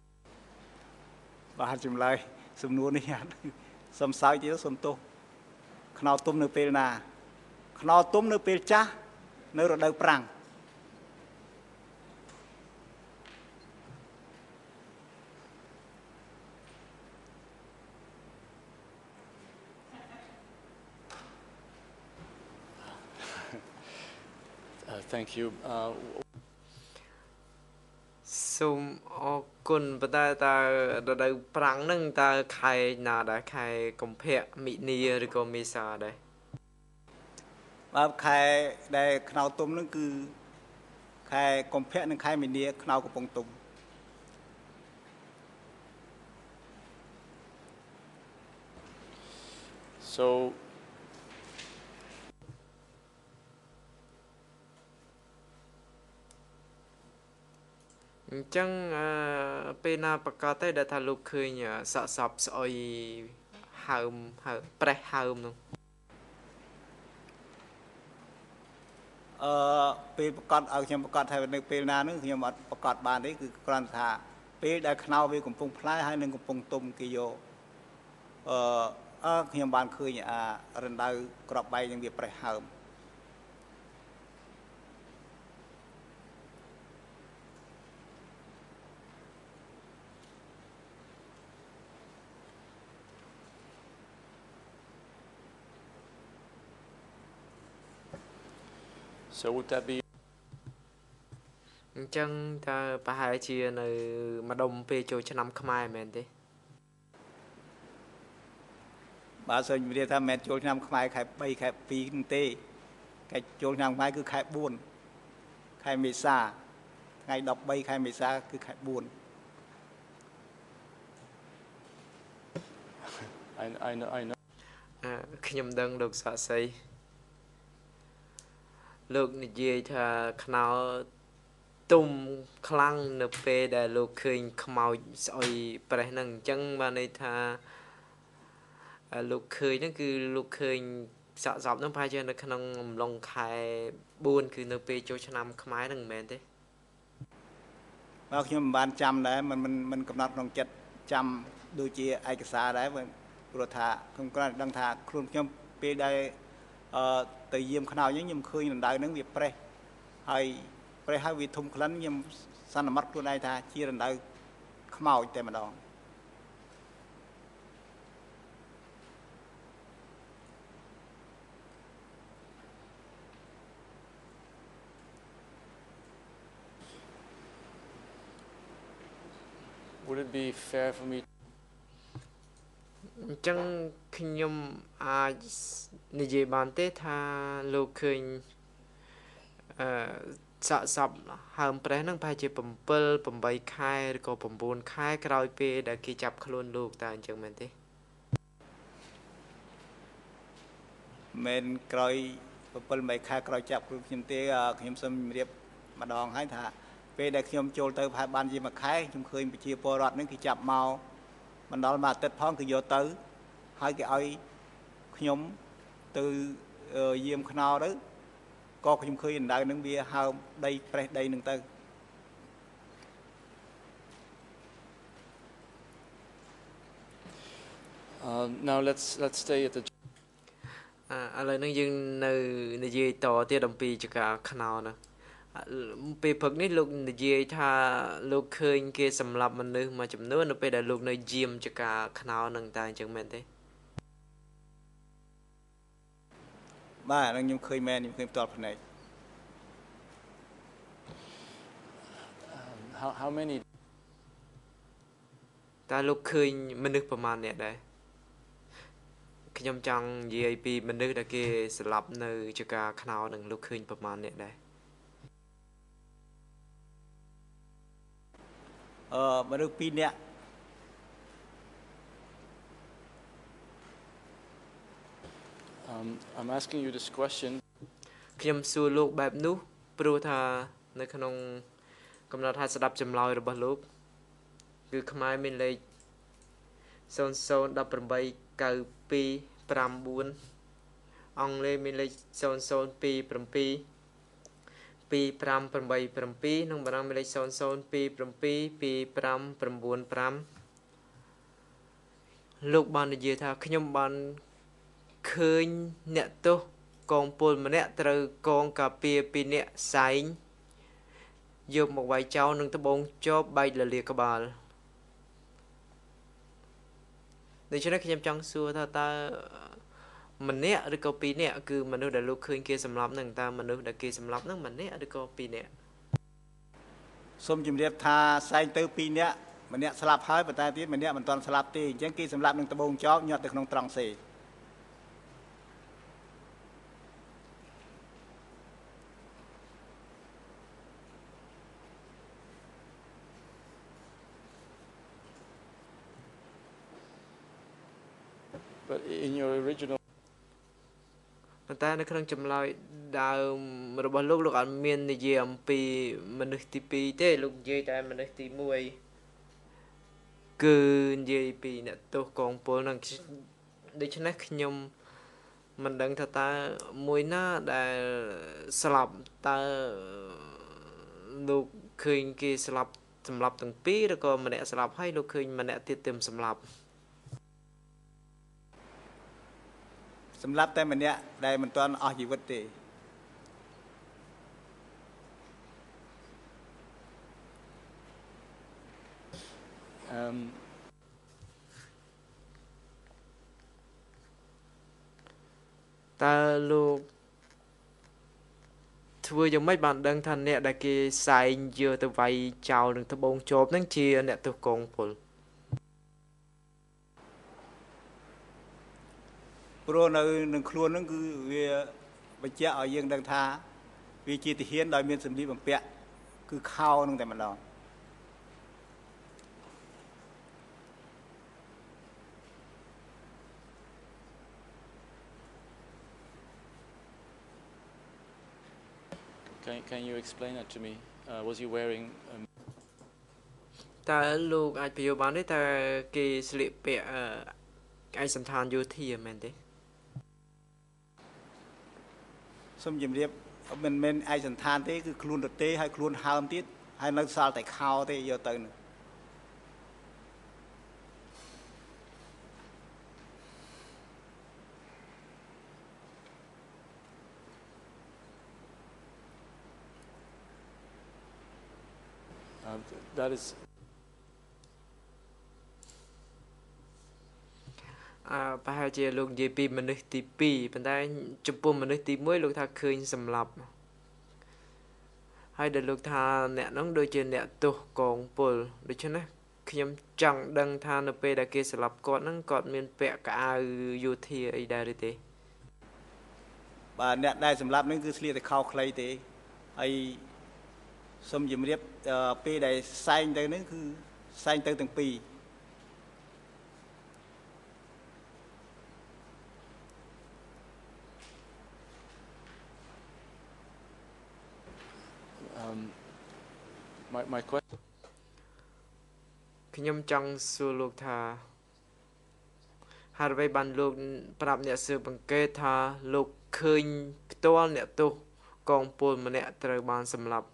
បាទចម្លើយសំណួរនេះសំសើចទៀតសំទោសខ្នោទុំនៅពេលណាខ្នោទុំនៅពេលចាស់នៅរដូវប្រាំង Thank you. សូមអរគុណប៉ុន្តែតើរដូវប្រាំងហ្នឹងតើខែណាដែរខែកុម្ភៈមិនិនាឬក៏មេសាដែរបាទខែដែលខ្នោទុំហ្នឹងគឺខែកុម្ភៈនិងខែមីនាខ្នោកំពុងទុំ So អញ្ចឹងពេលណាប្រកាសទេដែលថាលោកឃើញសាកសពស្អុយហើមប្រេះហើមនោះពេលប្រកាសឲ្យខ្ញុំប្រកាសថានៅពេលណានោះខ្ញុំអត់ប្រកាសបានទេគឺគ្រាន់តែថាពេលដែលខ្នោវាកំពុងផ្លែហើយនឹងកំពុងទុំគេយកខ្ញុំបានឃើញរណ្ដៅក្របបែកនឹងវាប្រេះហើមអ So would that be អញ្ចឹងតើប្រហែលជានៅម្ដុំពេលចូលឆ្នាំខ្មែរមែនទេបាទសូមជម្រាបថាមិនមែនចូលឆ្នាំខ្មែរខែ3ខែ2នោះទេខែចូលឆ្នាំខ្មែរគឺខែ4ខែមេសាថ្ងៃ13ខែមេសាគឺខែ4 I know ខ្ញុំដឹងលោកសាក់សីលោកនិយាយថាខ្នោទុំខ្លាំងនៅពេលដែលលោកឃើញខ្មោចស្អុយប្រេះហ្នឹងអញ្ចឹងបានន័យថាលោកឃើញហ្នឹងគឺលោកឃើញសាក់សពហ្នឹងប្រហែលជានៅក្នុងអំឡុងខែ4គឺនៅពេលចូលឆ្នាំខ្មែរហ្នឹងមិនមែនទេបាទខ្ញុំមិនបានចាំដែរមិនកំណត់ក្នុងចិត្តចាំដូចជាឯកសារដែរព្រោះថាខ្ញុំគ្រាន់តែដឹងថាខ្លួនខ្ញុំពេលដែលទៅយាមខ្នើយខ្ញុំឃើញរណ្ដៅហ្នឹងវាប្រេះហើយវាធំក្លិនខ្ញុំសន្មត់ខ្លួនឯងថាជារណ្ដៅខ្មោចតែម្ដង would it be fair for me អញ្ចឹងខ្ញុំអាចនិយាយបានទេថាលោកឃើញសាក់សពហើមប្រេះហ្នឹងប្រហែលជា7 8ខែឬក៏9ខែក្រោយពេលដែលគេចាប់ខ្លួនលោកតើអញ្ចឹងមែនទេមិនក្រោយ7 8ខែក្រោយចាប់ខ្លួនខ្ញុំទេខ្ញុំសូមជម្រាបម្ដងហើយថាពេលដែលខ្ញុំចូលទៅប្រហែលបានជាមួយខែខ្ញុំឃើញប្រជាពលរដ្ឋហ្នឹងគេចាប់មកបណ្ដាលមកអាទិត្យផងគឺយកទៅហើយគេឲ្យខ្ញុំទៅយាមខ្នោទៅក៏ខ្ញុំឃើញដៅហ្នឹងវាហើមដីប្រេះដីហ្នឹងទៅ now let's stay at the ឥឡូវហ្នឹងយើងនៅនិយាយតទៀតអំពីចកាខ្នោណាពេលព្រឹកនេះលោកនិយាយថាលោកឃើញគេសម្លាប់មនុស្សមួយចំនួននៅពេលដែលលោកនៅយាមចកាខ្នោហ្នឹងតើអញ្ចឹងមែនទេ បាទខ្ញុំឃើញមែនខ្ញុំឃើញផ្ទាល់ភ្នែក how many តើលោកឃើញមនុស្សប្រមាណអ្នកដែរខ្ញុំចង់និយាយពីមនុស្សដែលគេស្លាប់នៅចកាខ្នោហ្នឹងលោកឃើញប្រមាណអ្នកដែរ មនុស្ស2នាក់ I'm asking you this question ខ្ញុំសួរលោកបែបនោះព្រោះថានៅក្នុងកំណត់ហេតុស្ដាប់ចម្លើយរបស់លោកគឺខ្មែរមានលេខ 00189259 អង់គ្លេសមានលេខ 0027 2587 និងបារាំងមានលេខ 00272595 លោកបាននិយាយថាខ្ញុំបានឃើញអ្នកទោសកងពលម្នាក់ត្រូវកងការពារ2នាក់សែងយកមកវាយចោលនឹងត្បូងចបបែកលលាក្បាលដូច្នេះខ្ញុំចង់សួរថាតើម្នាក់ឬក៏2នាក់គឺមនុស្សដែលលោកឃើញគេសម្លាប់នឹងតើមនុស្សដែលគេសម្លាប់នឹងម្នាក់ឬក៏2នាក់សូមជម្រាបថាសែងទៅ2នាក់ម្នាក់ស្លាប់ហើយប៉ុន្តែទៀតម្នាក់មិនទាន់ស្លាប់ទេអញ្ចឹងគេសម្លាប់នឹងត្បូងចបញាត់ទៅក្នុងត្រង់សេ but in your original ប៉ុន្តែនៅក្នុងចម្លើយដើមរបស់លោកលោកអត់មាននិយាយអំពីមនុស្សទី2ទេលោកនិយាយតែមនុស្សទី1គឺនិយាយពីអ្នកទោសកងពលនឹងដូច្នេះខ្ញុំមិនដឹងថាតើមួយណាដែលស្លាប់តើលោកឃើញគេស្លាប់សម្លាប់ទាំងពីរឬក៏ម្នាក់ស្លាប់ហើយលោកឃើញម្នាក់ទៀតទៅសម្លាប់ សម្រាប់តែម្នាក់ដែលមិនទាន់អស់ជីវិតទេ តើលោកធ្វើយ៉ាងម៉េចបានដឹងថាអ្នកដែលគេសែងយកទៅវាយចោលនឹងត្បូងជបហ្នឹងជាអ្នកទោសកងពលព្រោះនៅនឹងខ្លួនហ្នឹងគឺវាបញ្ជាក់ឲ្យយើងដឹងថាវាជាទាហានដោយមានសម្លៀកបំពាក់គឺខោនឹងតែម្ដង Can you explain that to me? Was he wearing? តើលោកអាចបញ្យល់បានទេតើគេស្លៀកពាក់ឯកសណ្ឋានយោធាមែនទេសូមជម្រាបមិនមែនឯកសណ្ឋានទេគឺខ្លួនទទេហើយខ្លួនហើមទៀតហើយនៅសល់តែខោទេយកទៅនឹង That is. ប្រហែលជាលោកនិយាយពីមនុស្សទី2ប៉ុន្តែចំពោះមនុស្សទី1លោកថាឃើញសម្លាប់ហើយដែលលោកថាអ្នកហ្នឹងដូចជាអ្នកទោសកងពលដូច្នេះខ្ញុំចង់ដឹងថានៅពេលដែលគេសម្លាប់គាត់ហ្នឹងគាត់មានពាក់កៅអៅយោធាអីដែរទេបាទអ្នកដែលសម្លាប់ហ្នឹងគឺស្លៀកតែខោខ្លីទេហើយសូមជម្រាបពេលដែលសែងទៅហ្នឹងគឺសែងទៅទាំងពីរ My question. ខ្ញុំចង់សួរលោកថាហេតុអ្វីបានលោកប្រាប់អ្នកស៊ើបអង្កេតថាលោកឃើញផ្ទាល់អ្នកទោសកងពលម្នាក់ត្រូវបានសម្លាប់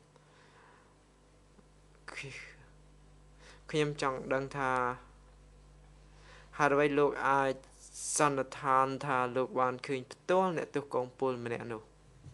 ខ្ញុំចង់ដឹងថាហេតុអ្វីលោកអាចសន្និដ្ឋានថាលោកបានឃើញផ្ទាល់អ្នកទោសកងពលម្នាក់នោះ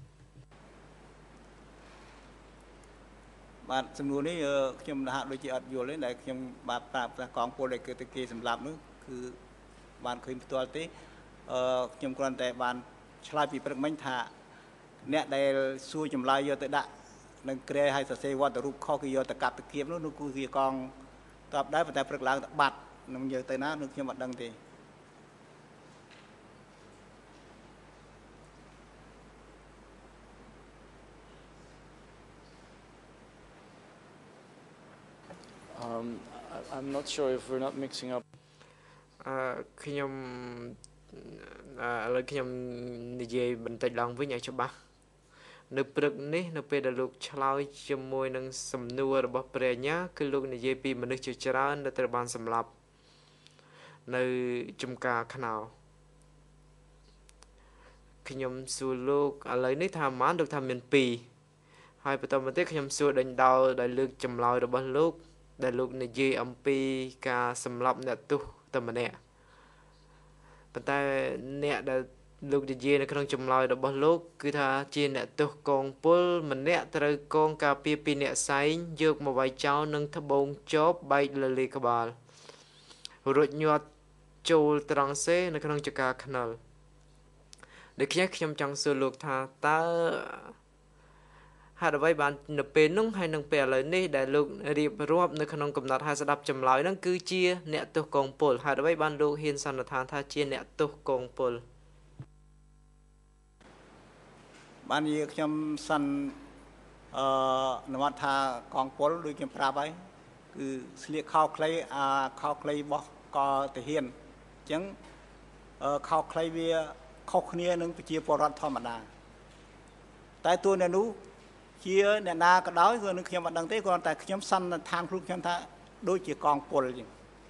បាទសំណួរនេះខ្ញុំហាក់ដូចជាអត់យល់ទេដែលខ្ញុំបាទប្រាប់ថាកងពលដែលគឺគេសម្លាប់នោះគឺបានឃើញផ្ទាល់ទេខ្ញុំគ្រាន់តែបានឆ្លើយពីព្រឹកមិញថាអ្នកដែលសួរចម្លើយយកទៅដាក់នឹងក្រែឲ្យសរសេរវត្តរូបខុសគឺយកទៅកាប់ទៅគៀបនោះគឺជាកងតបដែរប៉ុន្តែព្រឹកឡើងទៅបាត់នឹងយកទៅណានោះខ្ញុំអត់ដឹងទេ I'm not sure if we're not mixing up. ខ្ញុំឥឡូវខ្ញុំនិយាយបន្តិចឡើងវិញឲ្យច្បាស់នៅព្រឹកនេះនៅពេលដែលលោកឆ្លើយជាមួយនឹងសំណួររបស់ព្រះអញ្ញាគឺលោកនិយាយពីមនុស្សជាច្រើនដែលត្រូវបានសម្លាប់នៅចំការខ្នោខ្ញុំសួរលោកឥឡូវនេះថាម៉ានលោកថាមាន2ហើយបន្តមកទៀតខ្ញុំសួរដេញដោលដោយលើកចម្លើយរបស់លោក ដែលលោកនិយាយអំពីការសម្លាប់អ្នកទោសតែម្នាក់ប៉ុន្តែអ្នកដែលលោកនិយាយនៅក្នុងចម្លើយរបស់លោកគឺថាជាអ្នកទោសកងពលម្នាក់ត្រូវកងការពារពីអ្នកសែងយកមកវាយចោលនឹងត្បូងចបបែកលលាក្បាលរួចញាត់ចូលត្រង់សេនៅក្នុងចកាខ្នុលដូចខ្ញុំចង់សួរលោកថាតើ ហេតុអ្វីបាននៅពេលនោះហើយនឹងពេលឥឡូវនេះដែលលោករៀបរាប់នៅក្នុងកំណត់ហើយស្ដាប់ចម្លើយហ្នឹងគឺជាអ្នកទោសកងពលហេតុអ្វីបានលោកហ៊ានសន្និដ្ឋានថាជាអ្នកទោសកងពលបាននិយាយខ្ញុំសន្និដ្ឋានថាកងពលដូចខ្ញុំប្រាប់ហើយគឺស្លៀកខោខ្លីខោខ្លីរបស់កទាហានអញ្ចឹងខោខ្លីវាខុសគ្នានឹងប្រជាពលរដ្ឋធម្មតាតែតួអ្នកនោះ ជាអ្នកណាក៏ដោយគឺនឹងខ្ញុំអត់ដឹងទេគ្រាន់តែខ្ញុំសន្និដ្ឋានខ្លួនខ្ញុំថាដូចជាកងពលអញ្ចឹង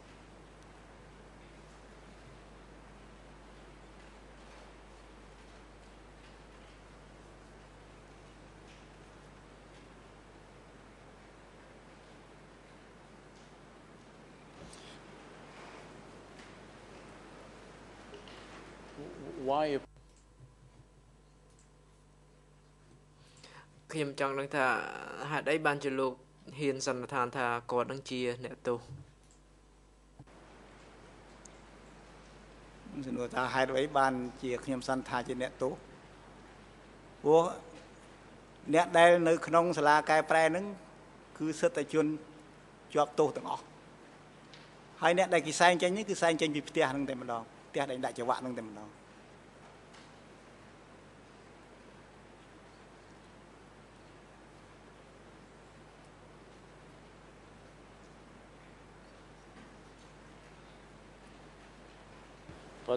Why? ខ្ញុំចង់ដឹងថាហេតុអីបានជាលោកហ៊ានសន្និដ្ឋានថាគាត់នឹងជាអ្នកទោសសំណួរថាហេតុអីបានជាខ្ញុំសន្និដ្ឋានជាអ្នកទោសព្រោះអ្នកដែលនៅក្នុងសាលាកែប្រែហ្នឹងគឺសិទ្ធិជនជាប់ទោសទាំងអស់ហើយអ្នកដែលគេសែងចេញនេះគឺសែងចេញពីផ្ទះហ្នឹងតែម្ដងផ្ទះដែលដាក់ច្រវាក់ហ្នឹងតែម្ដង but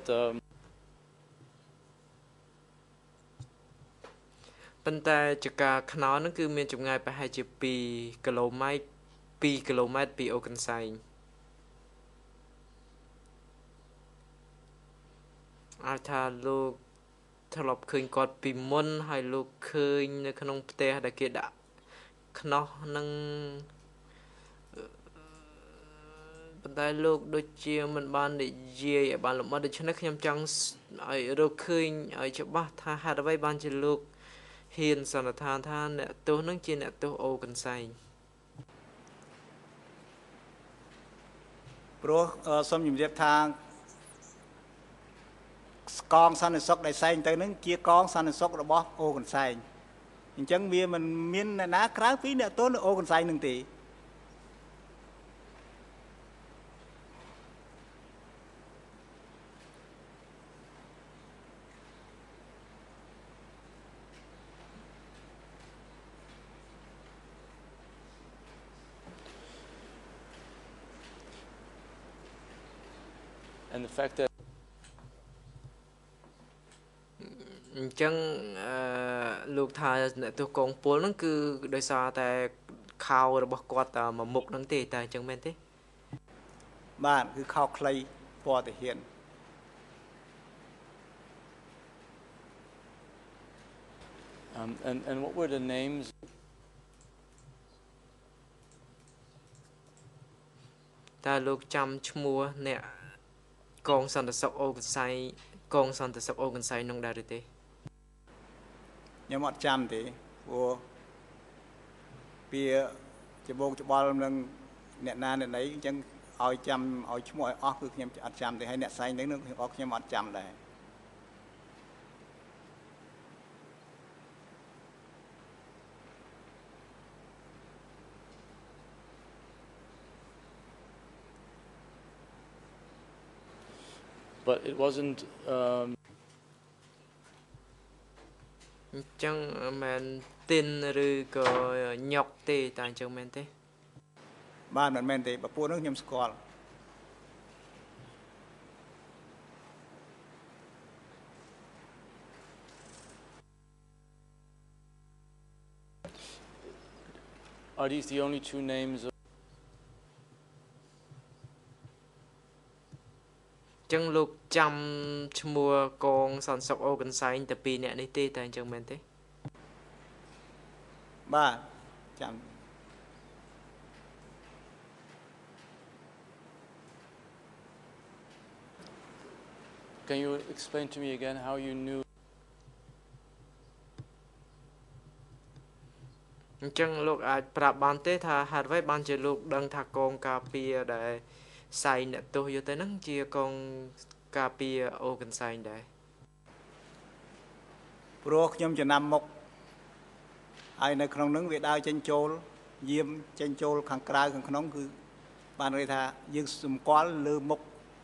ប៉ុន្តែចកាខ្នោហ្នឹងគឺមានចម្ងាយប្រហែលជា2គីឡូម៉ែត្រ2គីឡូម៉ែត្រពីអូកន្សែងអាចថាលោកធ្លាប់ឃើញគាត់ពីមុនហើយលោកឃើញនៅក្នុងផ្ទះដែលគេដាក់ខ្នោះនឹងប៉ុន្តែលោកដូចជាមិនបាននិយាយឲ្យបានលម្អិតដូច្នេះខ្ញុំចង់ឲ្យរកឃើញឲ្យច្បាស់ថាហេតុអ្វីបានជាលោកហ៊ានសន្និដ្ឋានថាអ្នកទោសនឹងជាអ្នកទោសអូកន្សែង ព្រោះសូមជម្រាបថាកងសន្តិសុខដែលសែងទៅនឹងជាកងសន្តិសុខរបស់អូកន្សែងអញ្ចឹងវាមិនមានអ្នកណាក្រៅពីអ្នកទោសនៅអូកន្សែងនឹងទេ and the fact that អញ្ចឹងលោកថាអ្នកទោសកងពលហ្នឹងគឺដោយសារតែខោរបស់គាត់តែមួយមុខហ្នឹងទេតែអញ្ចឹងមែនទេបាទគឺខោខ្លីពណ៌ទាហាន and what were the names តើលោកចាំឈ្មោះអ្នកកងសន្តិសុខអូកន្សែងកងសន្តិសុខអូកន្សែងនោះដែរឬទេខ្ញុំអត់ចាំទេព្រោះពីច្បងច្បល់នឹងអ្នកណាអ្នកណីអញ្ចឹងឲ្យចាំឲ្យឈ្មោះឲ្យអស់គឺខ្ញុំអត់ចាំទេហើយអ្នកផ្សេងហ្នឹងខ្ញុំអត់ចាំដែរ but it wasn't អញ្ចឹងមិនទិនឬក៏ញុកទេតែអញ្ចឹងមែនទេបាទមិនមែនទេបើពួកនោះខ្ញុំស្គាល់ are these the only two names of ចឹងលោកចាំឈ្មោះកងសន្តិសុខអូកន្សែងតែពីរអ្នកនេះទេតែអញ្ចឹងមែនទេបាទចាំ can you explain to me again how you knew អញ្ចឹងលោកអាចប្រាប់បានទេថាហេតុអ្វីបានជាលោកដឹងថាកងការពារដែលសែងអ្នកទោសយកទៅហ្នឹងជាកងការពារអូកន្សែងដែរព្រោះខ្ញុំចំណាំមុខហើយនៅក្នុងហ្នឹងវាដើរចេញចូលយាមចេញចូលខាងក្រៅខាងក្នុងគឺបានន័យថាយើងសម្គាល់លើមុខ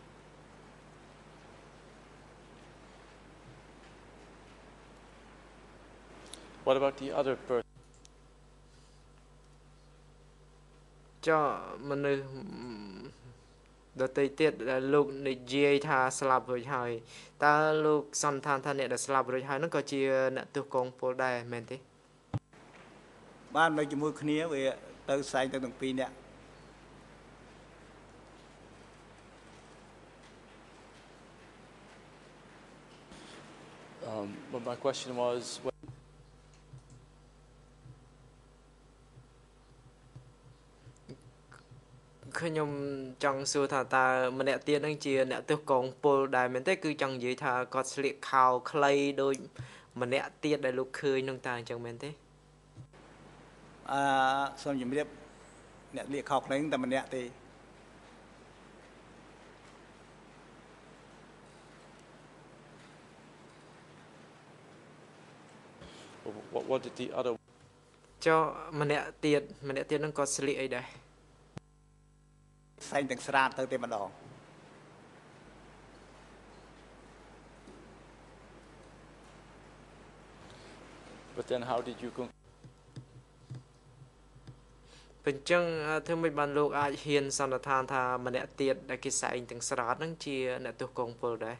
what about the other person ចុះមនុស្សដទៃទៀតដែលលោកនិយាយថាស្លាប់រួចហើយតើលោកសន្និដ្ឋានថាអ្នកដែលស្លាប់រួចហើយហ្នឹងក៏ជាអ្នកទោសកងពលដែរមែនទេបាននៅជាមួយគ្នាវាទៅសែងទៅទាំងពីរនាក់ but my question was ខ្ញុំចង់សួរថាតើម្នាក់ទៀតនឹងជាអ្នកទោសកងពលដែរមែនទេគឺចង់និយាយថាគាត់ស្លៀកខោខ្លីដូចម្នាក់ទៀតដែលលោកឃើញនឹងតើអញ្ចឹងមែនទេសូមជម្រាបអ្នកស្លៀកខោខ្លីតែម្នាក់ទេ Well, What did the other ចុះម្នាក់ទៀតនឹងក៏ស្លៀកអីដែរសែងទាំងស្រាតទៅតែម្ដង But then how did you ពេលអញ្ចឹងធ្វើមិនបានលោកអាចហ៊ានសន្និដ្ឋានថាម្នាក់ទៀតដែលគេសែងទាំងស្រាតហ្នឹងជាអ្នកទោសកងពលដែរ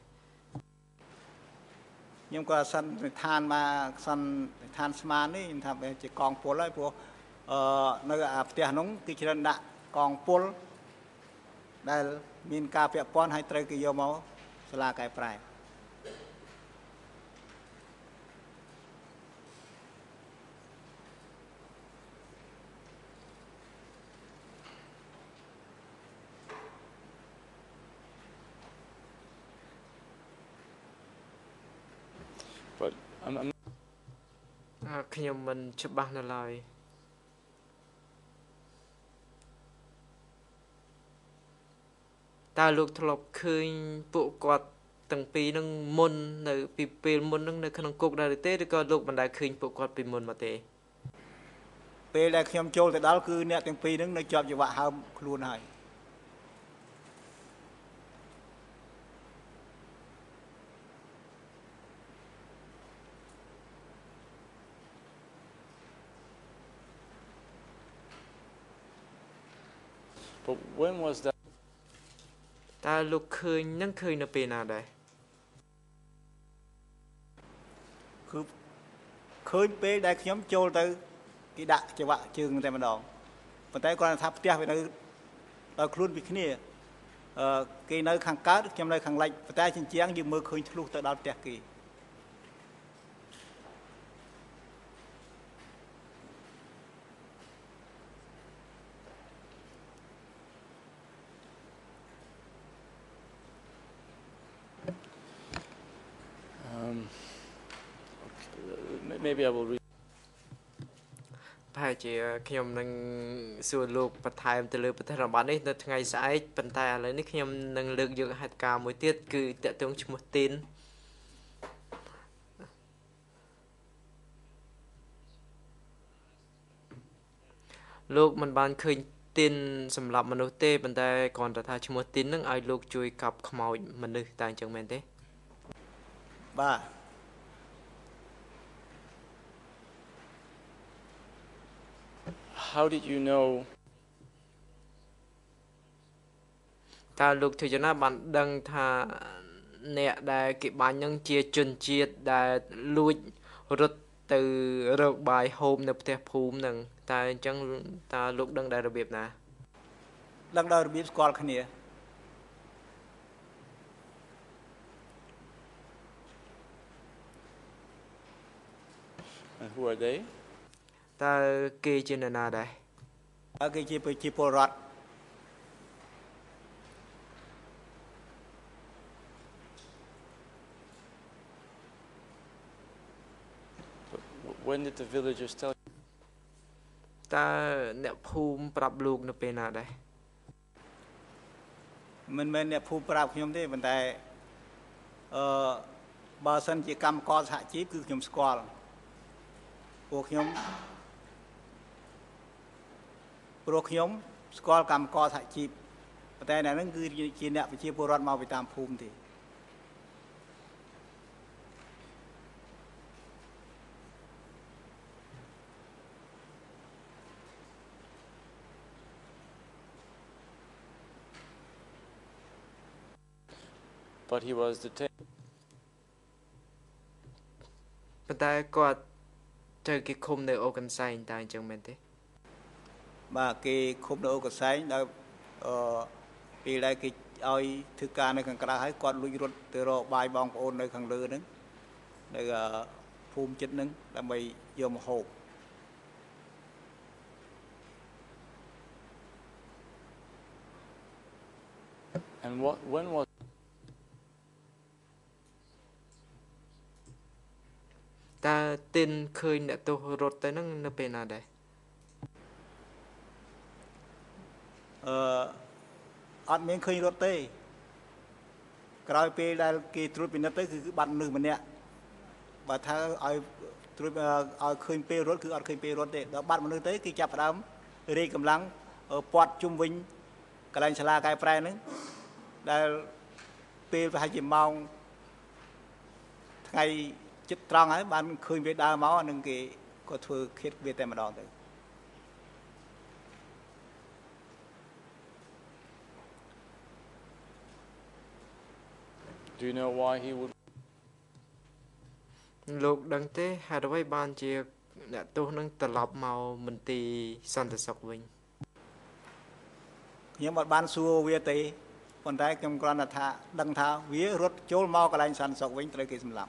ខ្ញុំក៏សន្និដ្ឋានមកសន្និដ្ឋានស្មាននេះខ្ញុំថាជាកងពលហើយព្រោះនៅផ្ទះនោះគឺច្រើនដាក់កងពលដែលមានការពាក់ព័ន្ធឲ្យត្រូវគេយកមកសាលាកែប្រែ But I'm ខ្ញុំមិនច្បាស់នៅឡើយតើលោកធ្លាប់ឃើញពួកគាត់ទាំងពីរនឹងមុននៅពីពេលមុននឹងនៅក្នុងគុកដែរទេឬក៏លោកមិនដែលឃើញពួកគាត់ពីមុនមកទេពេលដែលខ្ញុំចូលទៅដល់គឺអ្នកទាំងពីរហ្នឹងនៅជាប់ចង្វាក់ហើមខ្លួនហើយ But when was that តើលោកឃើញនឹងឃើញនៅពេលណាដែរគឺឃើញពេលដែលខ្ញុំចូលទៅគេដាក់ចង្វាក់ជើងតែម្ដងប៉ុន្តែគាត់ថាផ្ទះវានៅដល់ខ្លួនពីគ្នាគេនៅខាងកើតខ្ញុំនៅខាងលិចប៉ុន្តែជញ្ជាំងយើងមើលឃើញធ្លុះទៅដល់ផ្ទះគេ maybe I will read ប្រហែលជាខ្ញុំនឹងសួរលោកបន្ថែមទៅលើប្រធានបទនេះនៅថ្ងៃស្អែកប៉ុន្តែឥឡូវនេះខ្ញុំនឹងលើកយកហេតុការណ៍មួយទៀតគឺតកតងឈ្មោះទីនលោកមិនបានឃើញទីនសម្រាប់មនុស្សទេប៉ុន្តែគ្រាន់តែថាឈ្មោះទីននឹងឲ្យលោកជួយកាប់ខ្មោចមនុស្សតែអញ្ចឹងមែនទេបាទ How did you know តើលោកធ្វើយ៉ាងណាបានដឹងថាអ្នកដែលគេបាញ់នឹងជាជនជាតិដែលលួចរត់ទៅរកបាយហូបនៅផ្ទះភូមិនឹងតែអញ្ចឹងតើលោកដឹងដែររបៀបណាដឹងដល់របៀបស្គាល់គ្នា and who are they តើគេជានរណាដែរហើយគេជាប្រជាពលរដ្ឋ when did the villagers tell you តើអ្នកភូមិប្រាប់លោកនៅពេលណាដែរមិនមែនអ្នកភូមិប្រាប់ខ្ញុំទេប៉ុន្តែបើសិនជាកម្មករសហជីពគឺខ្ញុំស្គាល់ពួកខ្ញុំស្គាល់កម្មករសហជីពប៉ុន្តែអ្នកហ្នឹងគឺជាអ្នកប្រជាពលរដ្ឋមកពីតាមភូមិទេ but he was detained ប៉ុន្តែគាត់ត្រូវគេឃុំនៅអូកន្សែងតែអញ្ចឹងមែនទេបាទគេឃុំនៅអូកសែងដល់ពេលដែលគេឲ្យធ្វើការនៅខាងក្រៅហើយគាត់លួចរត់ទៅរកបាយបងប្អូននៅខាងលើហ្នឹងនៅភូមិចិត្តហ្នឹងដើម្បីយកមកហូប and when was តើទីនឃើញអ្នកទោសរត់ទៅហ្នឹងនៅពេលណាដែរអត់មានឃើញរត់ទេក្រោយពេលដែលគេត្រួតពិនិត្យទៅគឺបាត់មនុស្សម្នាក់បើថាឲ្យត្រួតឲ្យឃើញពេលរត់គឺអត់ឃើញពេលរត់ទេដល់បាត់មនុស្សទៅគឺចាប់ផ្ដើមរេកម្លាំងពាត់ជុំវិញកន្លែងសាលាកែប្រែហ្នឹងដែលពេលប្រហែលជាម៉ោងថ្ងៃចិត្តត្រង់ហើយបានឃើញវាដើរមកនឹងគេក៏ធ្វើឃាតវាតែម្ដងទៅ Do you know why he would? លោកដឹងទេហេតុអ្វីបានជាអ្នកទោសនឹងត្រឡប់មកមន្ទីរសន្តិសុខវិញខ្ញុំអត់បានសួរវាទេប៉ុន្តែខ្ញុំគ្រាន់តែថាដឹងថាវារត់ចូលមកកន្លែងសន្តិសុខវិញត្រូវគេសម្លាប់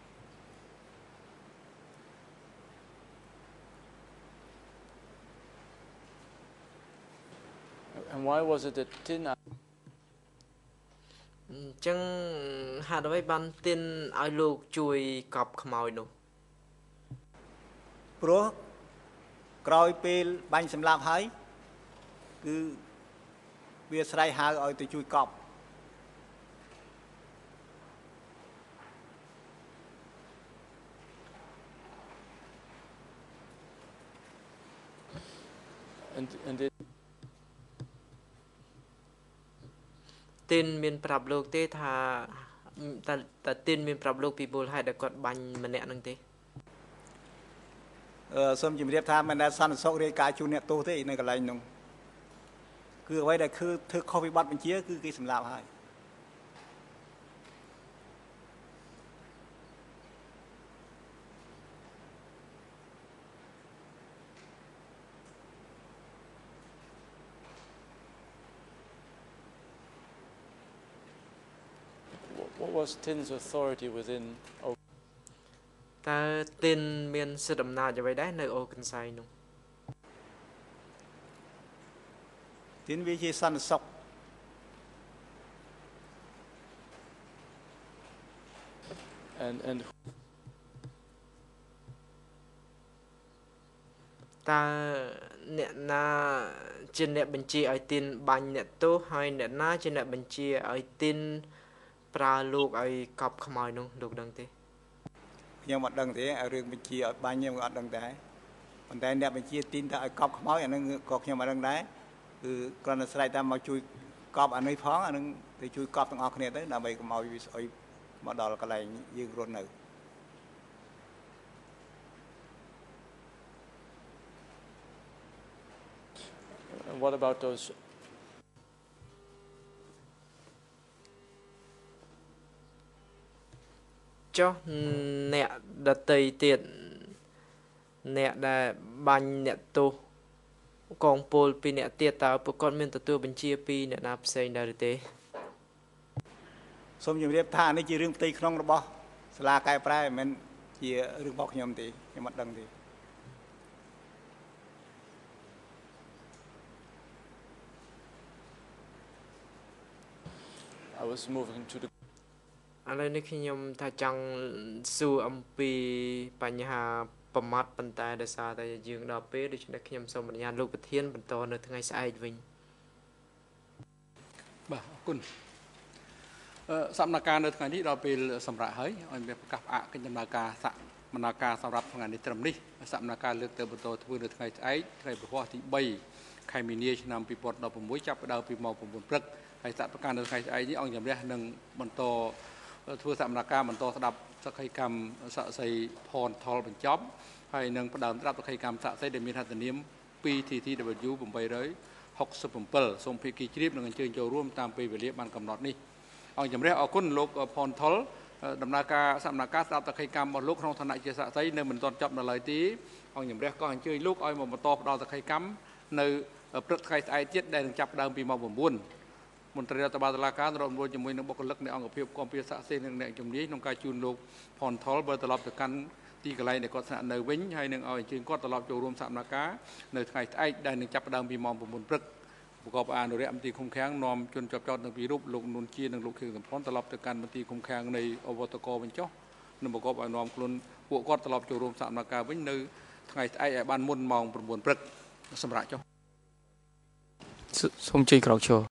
And why was it that Tin? អញ្ចឹងហេតុអ្វីបានទានឲ្យលោកជួយកប់ខ្មោចនោះព្រោះក្រោយពេលបាញ់សម្លាប់ហើយគឺវាស្រែកហៅឲ្យទៅជួយកប់ And did ទានមានប្រាប់លោកទេថាតែទានមានប្រាប់លោកពីមូលហេតុដែលគាត់បាញ់ម្នាក់នឹងទេសូមជម្រាបថាមិនដែលសន្តិសុខរាយការណ៍ជូនអ្នកទោសទេនៅកន្លែងនោះគឺអ្វីដែលគឺធ្វើខុសពីបទបញ្ជាគឺគេសម្លាប់ហើយ what was Tin's authority within? តើទានមានសិទ្ធិអំណាចអ្វីដែរនៅអូកន្សែងនោះទានវាជាសន្តិសុខ And តើអ្នកណាជាអ្នកបញ្ជាឲ្យទានបាញ់អ្នកទោសហើយអ្នកណាជាអ្នកបញ្ជាឲ្យទានប្រើលោកឲ្យកប់ខ្មោចនោះលោកដឹងទេខ្ញុំអត់ដឹងទេឲ្យរឿងបញ្ជាឲ្យបាញ់ខ្ញុំក៏អត់ដឹងដែរប៉ុន្តែអ្នកបញ្ជាទីនតែឲ្យកប់ខ្មោចអានឹងក៏ខ្ញុំអត់ដឹងដែរគឺគ្រាន់តែស្រែកតាមមកជួយកប់អានេះផងអានឹងទៅជួយកប់ទាំងអស់គ្នាទៅដើម្បីកុំឲ្យវាស្អុយមកដល់កន្លែងយើងរត់នៅ what about those? ចុះអ្នកដតីទៀតអ្នកដែលបាញ់អ្នកទោសកងពលពីអ្នកទៀតតើពួកគាត់មានទទួលបញ្ជាពីអ្នកណាផ្សេងដែរទេសូមជម្រាបថានេះជារឿងផ្ទៃក្នុងរបស់សាលាកែប្រែមិនមែនជារឿងរបស់ខ្ញុំទេខ្ញុំអត់ដឹងទេ I was moving to the. ឥឡូវនេះខ្ញុំថាចង់សួរអំពីបញ្ហាប្រមាថប៉ុន្តែដោយសារតែយើងដល់ពេលដូច្នេះខ្ញុំសូមអនុញ្ញាតលោកប្រធានបន្តនៅថ្ងៃស្អែកវិញបាទអរគុណសម្ដែងការនៅថ្ងៃនេះដល់ពេលសម្រាប់ហើយឲ្យមានប្រកាសផ្អាកកិច្ចដំណើរការសកម្មភាពសម្រាប់ថ្ងៃនេះត្រឹមនេះសកម្មភាពលើកទៅបន្តធ្វើនៅថ្ងៃស្អែកថ្ងៃប្រហ័សទី 3 ខែមីនាឆ្នាំ 2016 ចាប់ផ្ដើមពីម៉ោង 9 ព្រឹកហើយសកម្មភាពនៅថ្ងៃស្អែកនេះអង្គជំរះនឹងបន្តធ្វើសកម្មភាពបន្តស្ដាប់សក្ខីកម្មសាក់សីផនថលបញ្ចប់ហើយនឹងផ្ដើមស្ដាប់សក្ខីកម្មសាក់សីដែលមានហត្ថនាម 2TTW 867 សូមភាគីជ្រាបនឹងអញ្ជើញចូលរួមតាមពេលវេលាបានកំណត់នេះអង្គជំរះអរគុណលោកផនថលដំណើរការសកម្មភាពស្ដាប់សក្ខីកម្មរបស់លោកក្នុងឋានៈជាសាក់សីនៅមិនទាន់ចប់នៅឡើយទេអង្គជំរះក៏អញ្ជើញលោកឲ្យមកបន្តផ្ដល់សក្ខីកម្មនៅព្រឹកថ្ងៃស្អែកទៀតដែលនឹងចាប់ផ្ដើមពីម៉ោង 9 មន្ត្រីរដ្ឋបាលតុលាការរំលួចជាមួយនឹងបុគ្គលិកនៃអង្គភាពគាំពៀសាក់សេនិងអ្នកជំនាញក្នុងការជួនលោកផនថលបើត្រឡប់ទៅកាន់ទីកន្លែងដែលគាត់ស្នាក់នៅវិញហើយនឹងឲ្យអញ្ជើញគាត់ត្រឡប់ចូលរួមសកម្មភាពនៅថ្ងៃស្អែកដែលនឹងចាប់ផ្ដើមពីម៉ោង 9 ព្រឹកប្រកបអនុរិយមន្ត្រីឃុំឃាំងនាំជនជាប់ចោតទាំងពីររូបលោកនួនជានិងលោកខៀវសំផនត្រឡប់ទៅកាន់មន្ត្រីឃុំឃាំងនៃអវតកវិញចុះនិងប្រកបឲ្យនាំខ្លួនពួកគាត់ត្រឡប់ចូលរួមសកម្មភាពវិញនៅថ្ងៃស្អែកឲ្យបានមុនម៉ោង 9 ព្រឹកសម្រាប់ចុះសូមជ័យក្រោកឈរ